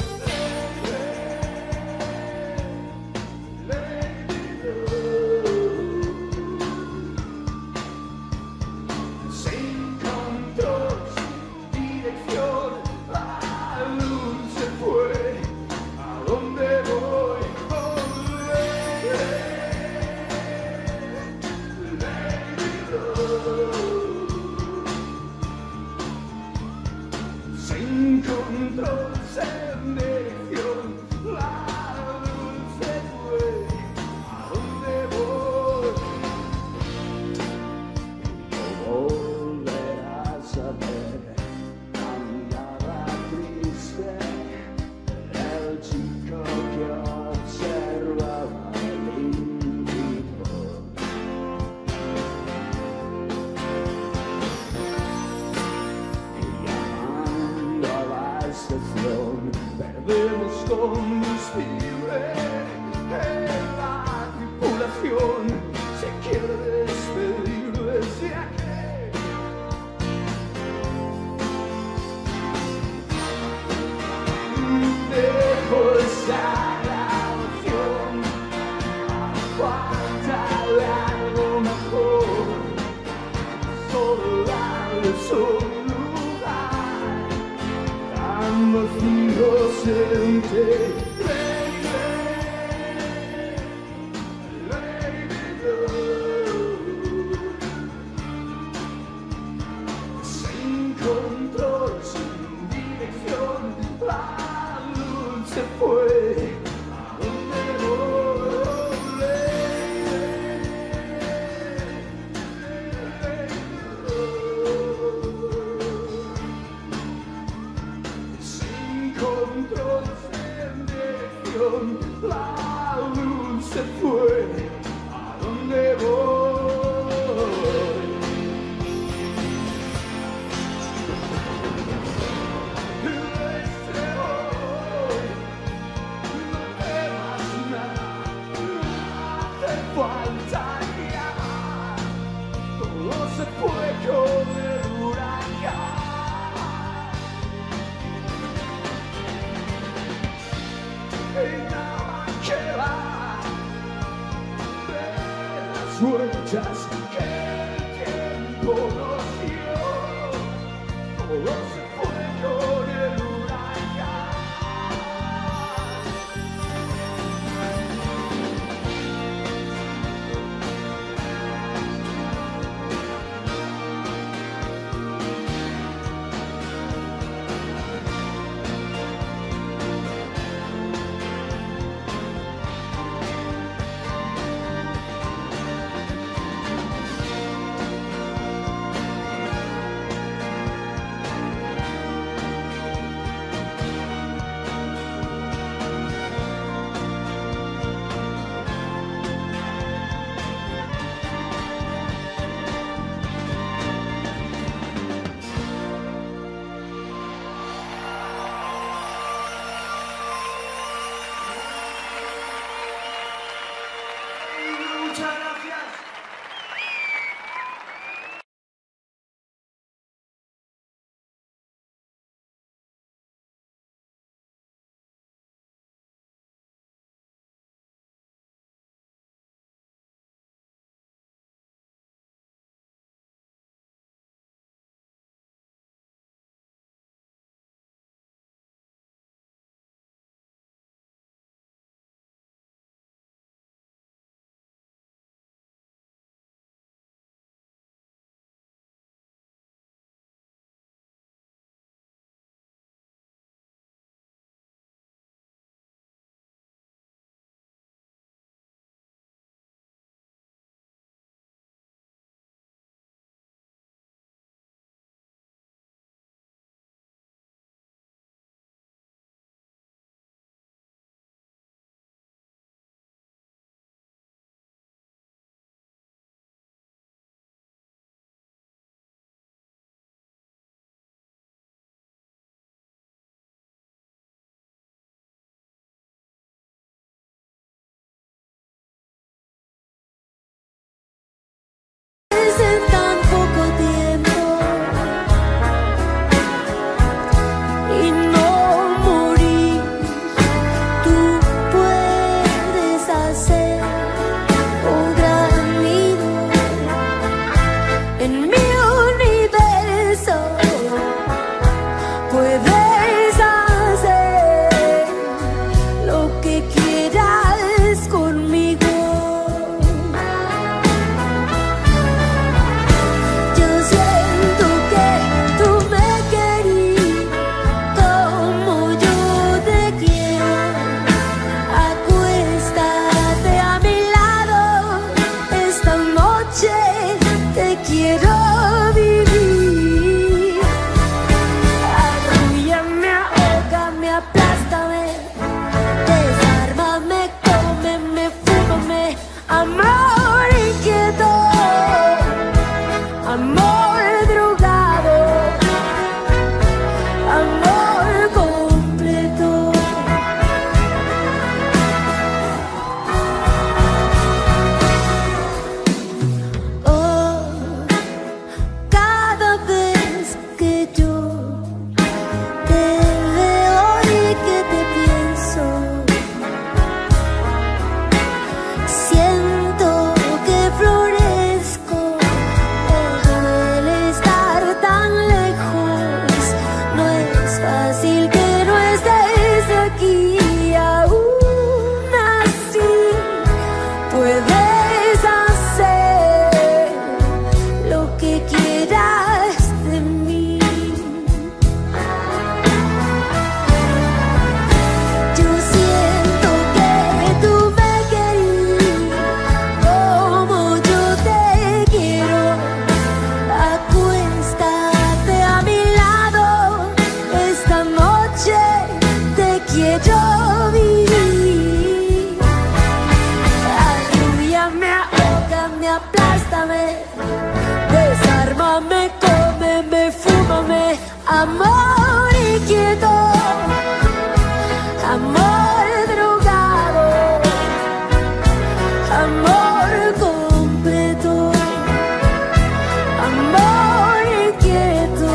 Perdemos combustible, la tripulación se quiere despedir desde aquí. Dejo esa grabación, falta algo mejor, solo darles un lugar tan vacío sente. Sin control, sin dirección, la luz se fue. ¿A dónde control, sin dirección, la luz se fue. ¿A dónde voy? Desde hoy no temas nada, no hace falta llamar, todo se fue con el huracán. Y nada que va de las huellas que el tiempo nos dio, todo se fue con el huracán. aplástame, desármame, cómeme, fúmame, amor inquieto, amor drogado, amor completo, amor inquieto,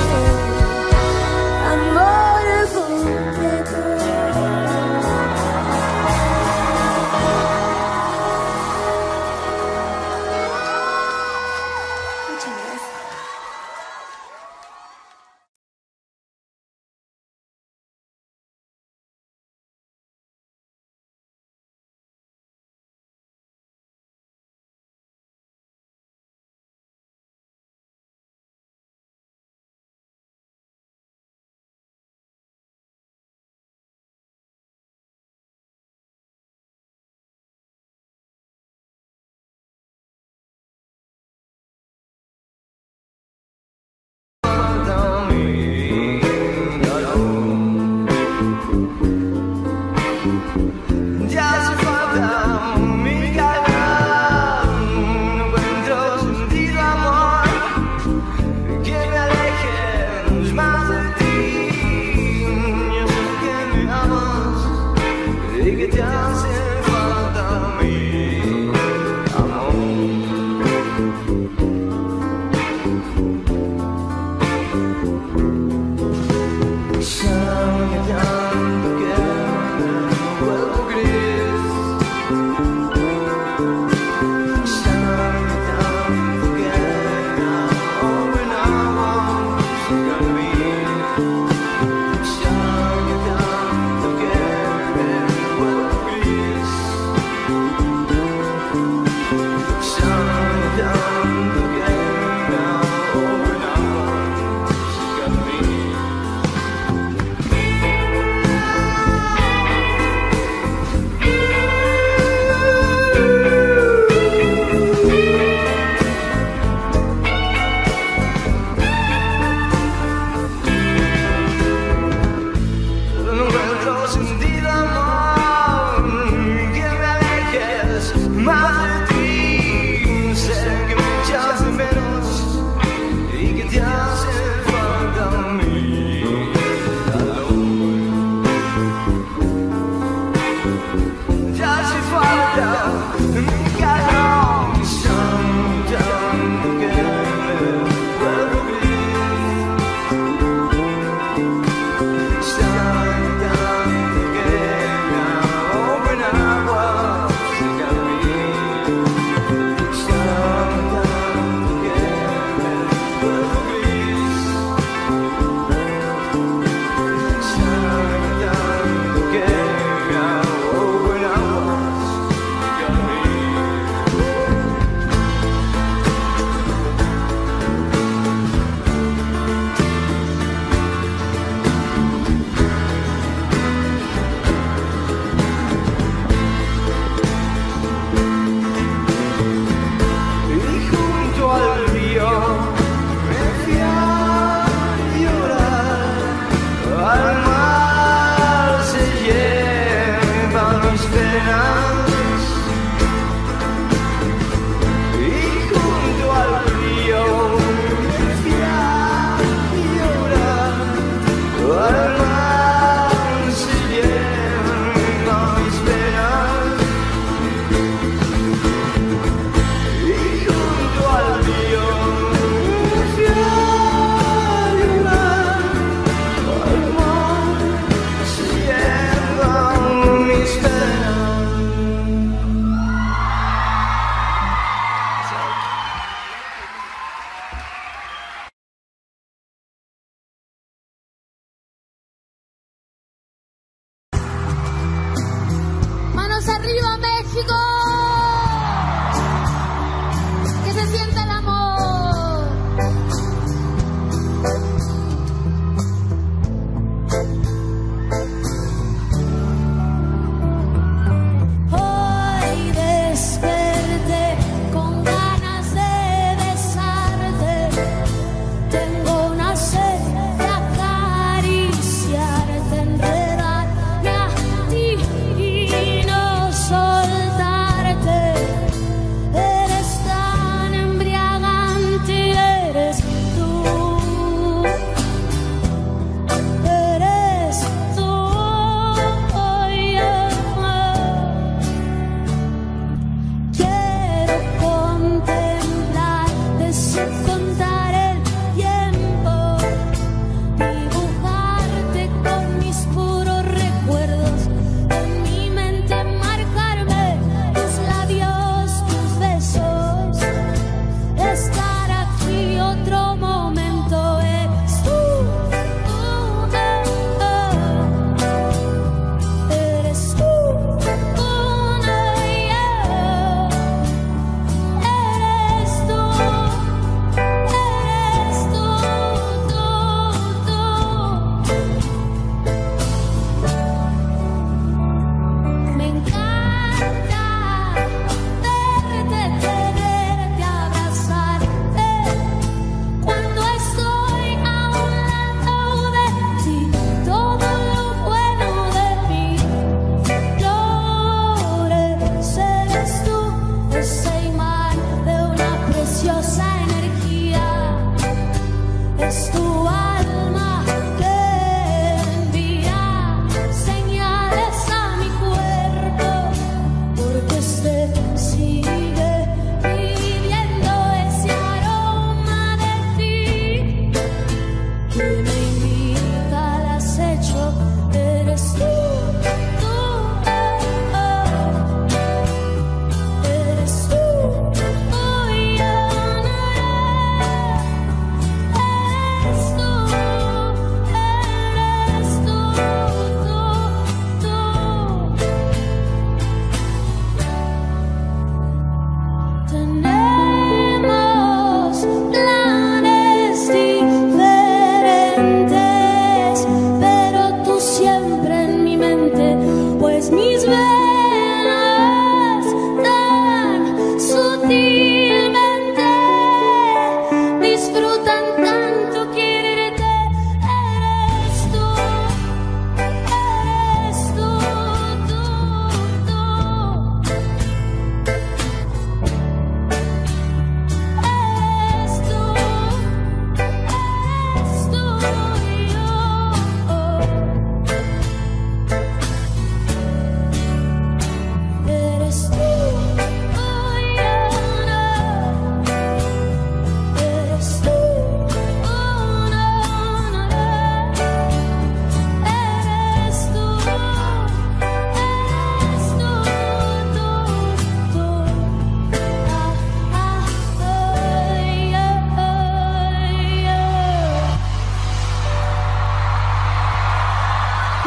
amor completo. Muchas gracias.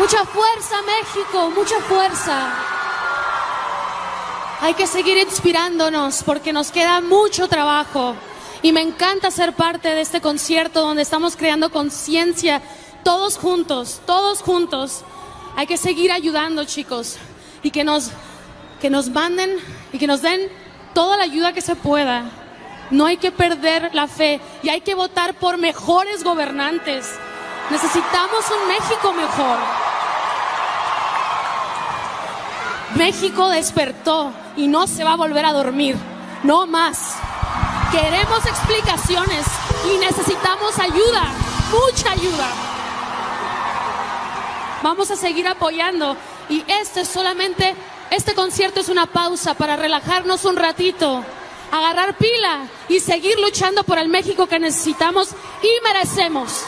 Mucha fuerza, México, mucha fuerza. Hay que seguir inspirándonos porque nos queda mucho trabajo. Y me encanta ser parte de este concierto donde estamos creando conciencia, todos juntos, todos juntos. Hay que seguir ayudando, chicos, y que nos, que nos manden y que nos den toda la ayuda que se pueda. No hay que perder la fe y hay que votar por mejores gobernantes. Necesitamos un México mejor. México despertó y no se va a volver a dormir, no más. Queremos explicaciones y necesitamos ayuda, mucha ayuda. Vamos a seguir apoyando y este es solamente, este concierto es una pausa para relajarnos un ratito, agarrar pila y seguir luchando por el México que necesitamos y merecemos.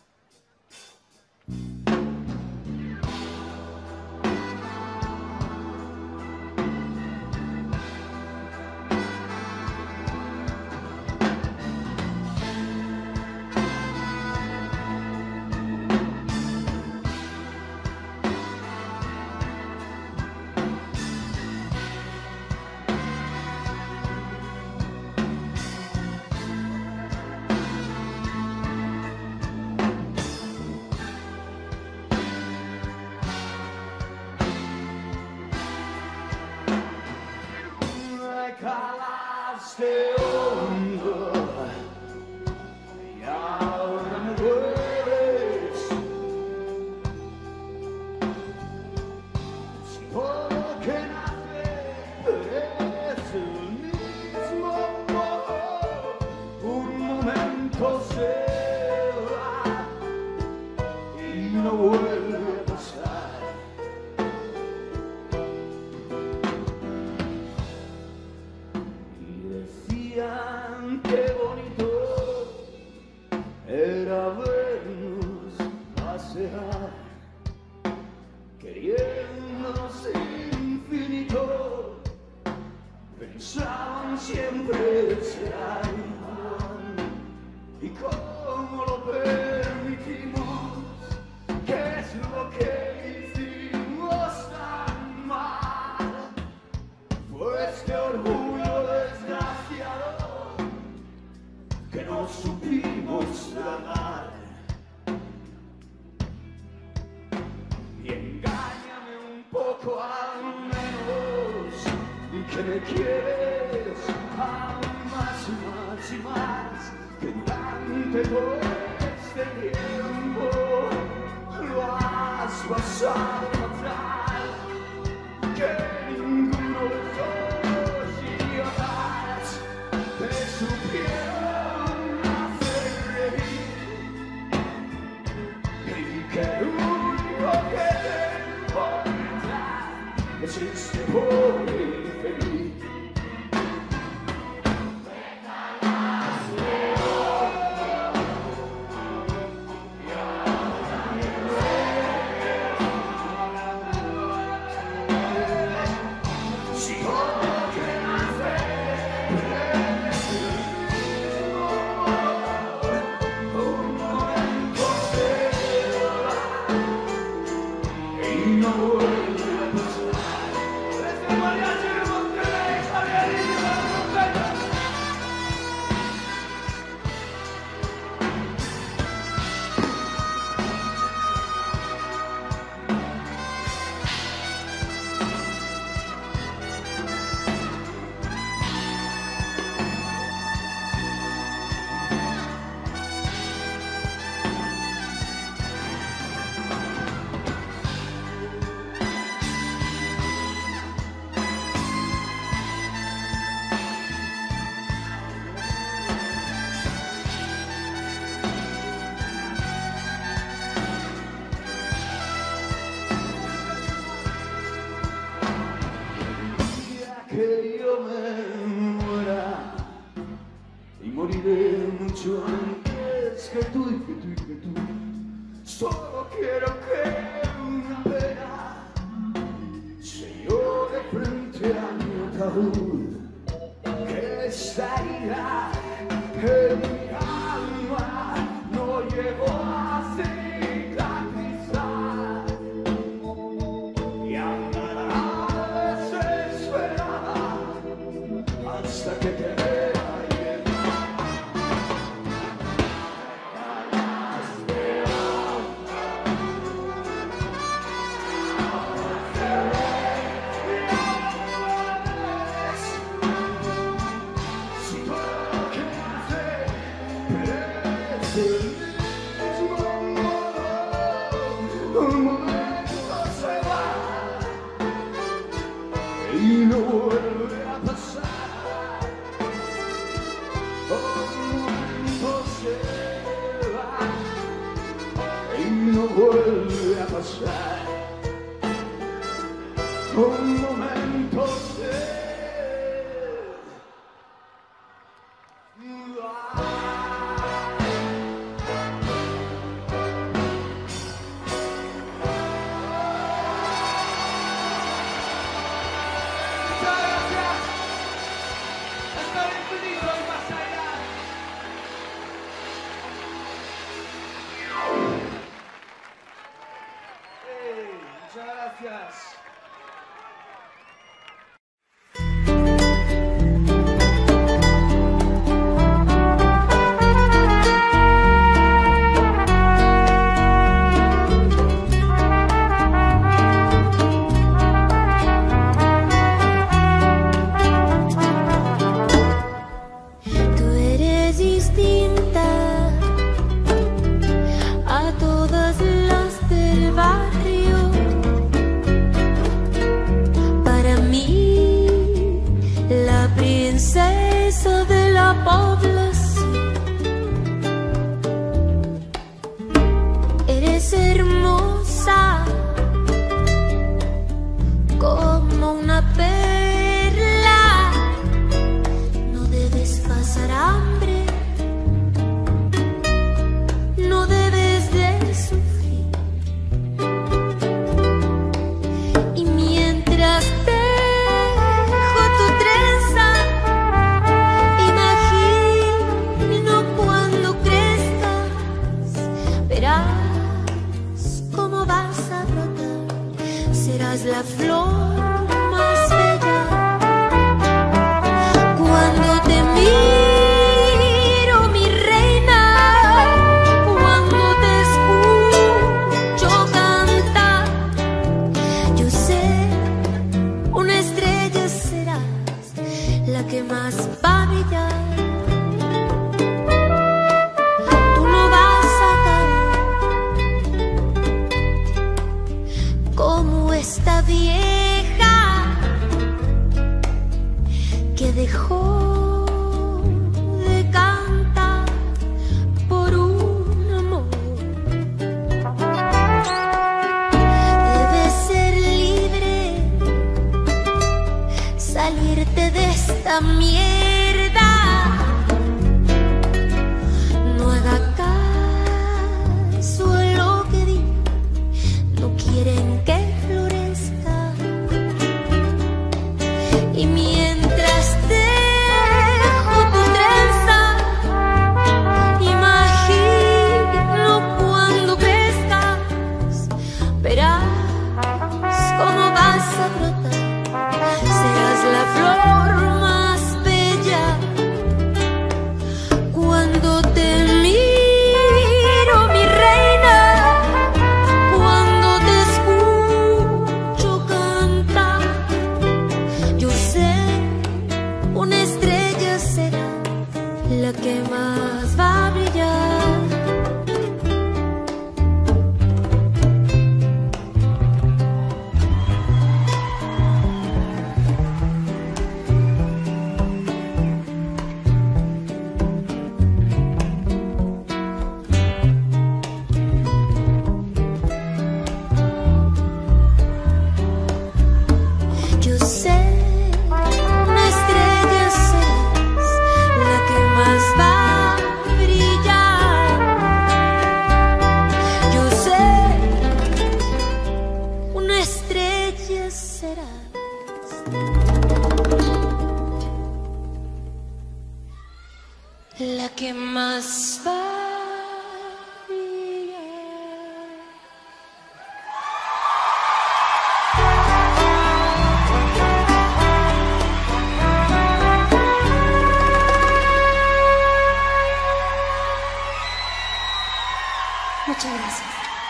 Calaste hondo y ahora me vuelves. Si todo lo que nace es el mismo amor, un momento se va y no vuelve a pasar. Qué bonito era vernos pasear, queriéndonos infinito, pensaban siempre será igual. Y cómo lo permitimos, qué es lo que hicimos tan mal, fue este orgullo desgraciado que no supimos tragar. Y engáñame un poco al menos, y que me quieres aún más y más y más, que durante todo este tiempo lo has pasado fatal, que ninguno de estos idiotas te supieron hacer reír, y que lo único que te importa es este pobre infeliz. Que yo me muera y moriré mucho antes que tú y que tú y que tú. Solo quiero que una pena se llore frente a mi ataúd, que esta herida en mi alma no llegó a cicatrizar. no vuelve a pasar. Un momento sé. Muchas gracias. Tú eres distinta a todas las del barrio. Para mí, la princesa de la población. Eres hermosa como una perla. No debes pasar hambre, no debes de sufrir. Y mientras tejo tu trenza, imagino cuando crezcas, verás cómo vas a brotar. Serás la flor más bella. Cuando te miro, mi reina, cuando te escucho cantar, yo sé, una estrella serás, la que más va a brillar. Tú no vas a caer como esta vieja que dejó de cantar por un amor. Debes ser libre, salirte de esta mierda. No haga caso a lo que digo, no quieren que florezca. Y mientras tejo tu trenza, imagino cuando crezcas, verás cómo vas a brotar. Serás la flor más bella. Cuando te miro, mi reina, cuando te escucho cantar, yo sé, una estrella será la que más va a brillar. Yo sé, una estrella serás la que más va a brillar. Yo sé, una estrella serás la que más va a brillar. Muchas gracias.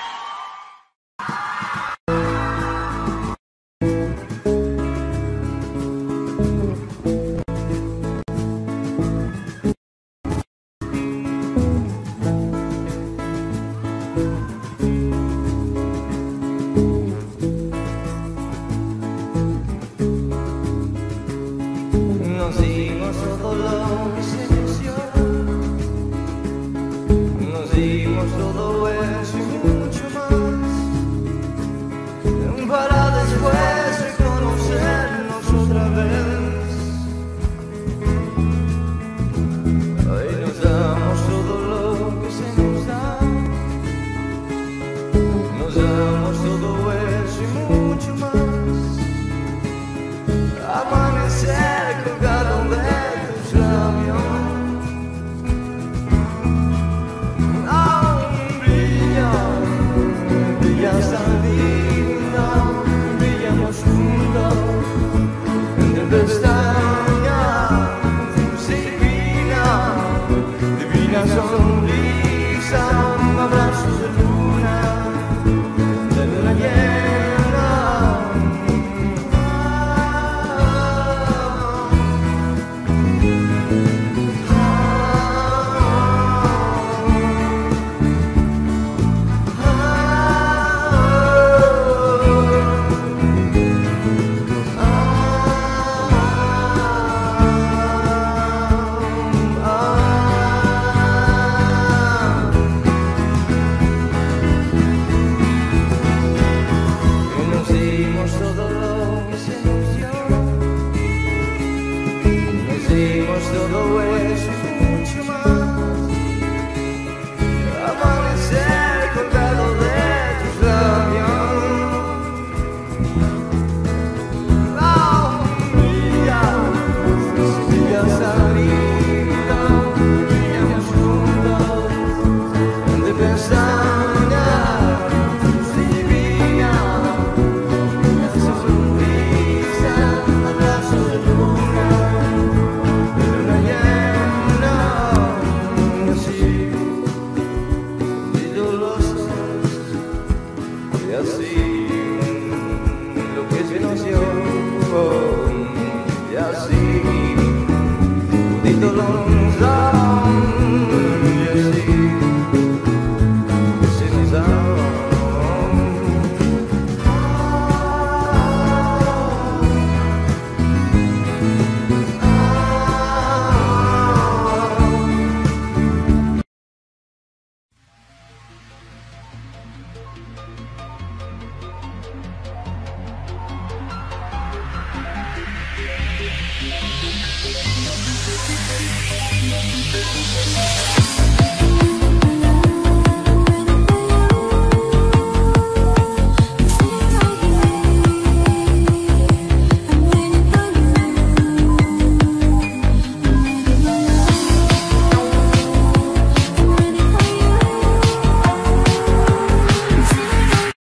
Nos dimos todo lo que se nos dimos todo eso y mucho más. una sonrisa, abrazos de luna, de luna llena. Todo eso y mucho más. Amanecer colgado de tus labios. La vida sigue salido, brillamos juntos de pestañas divinas, esa sonrisa, abrazo de luna. Y así, todito los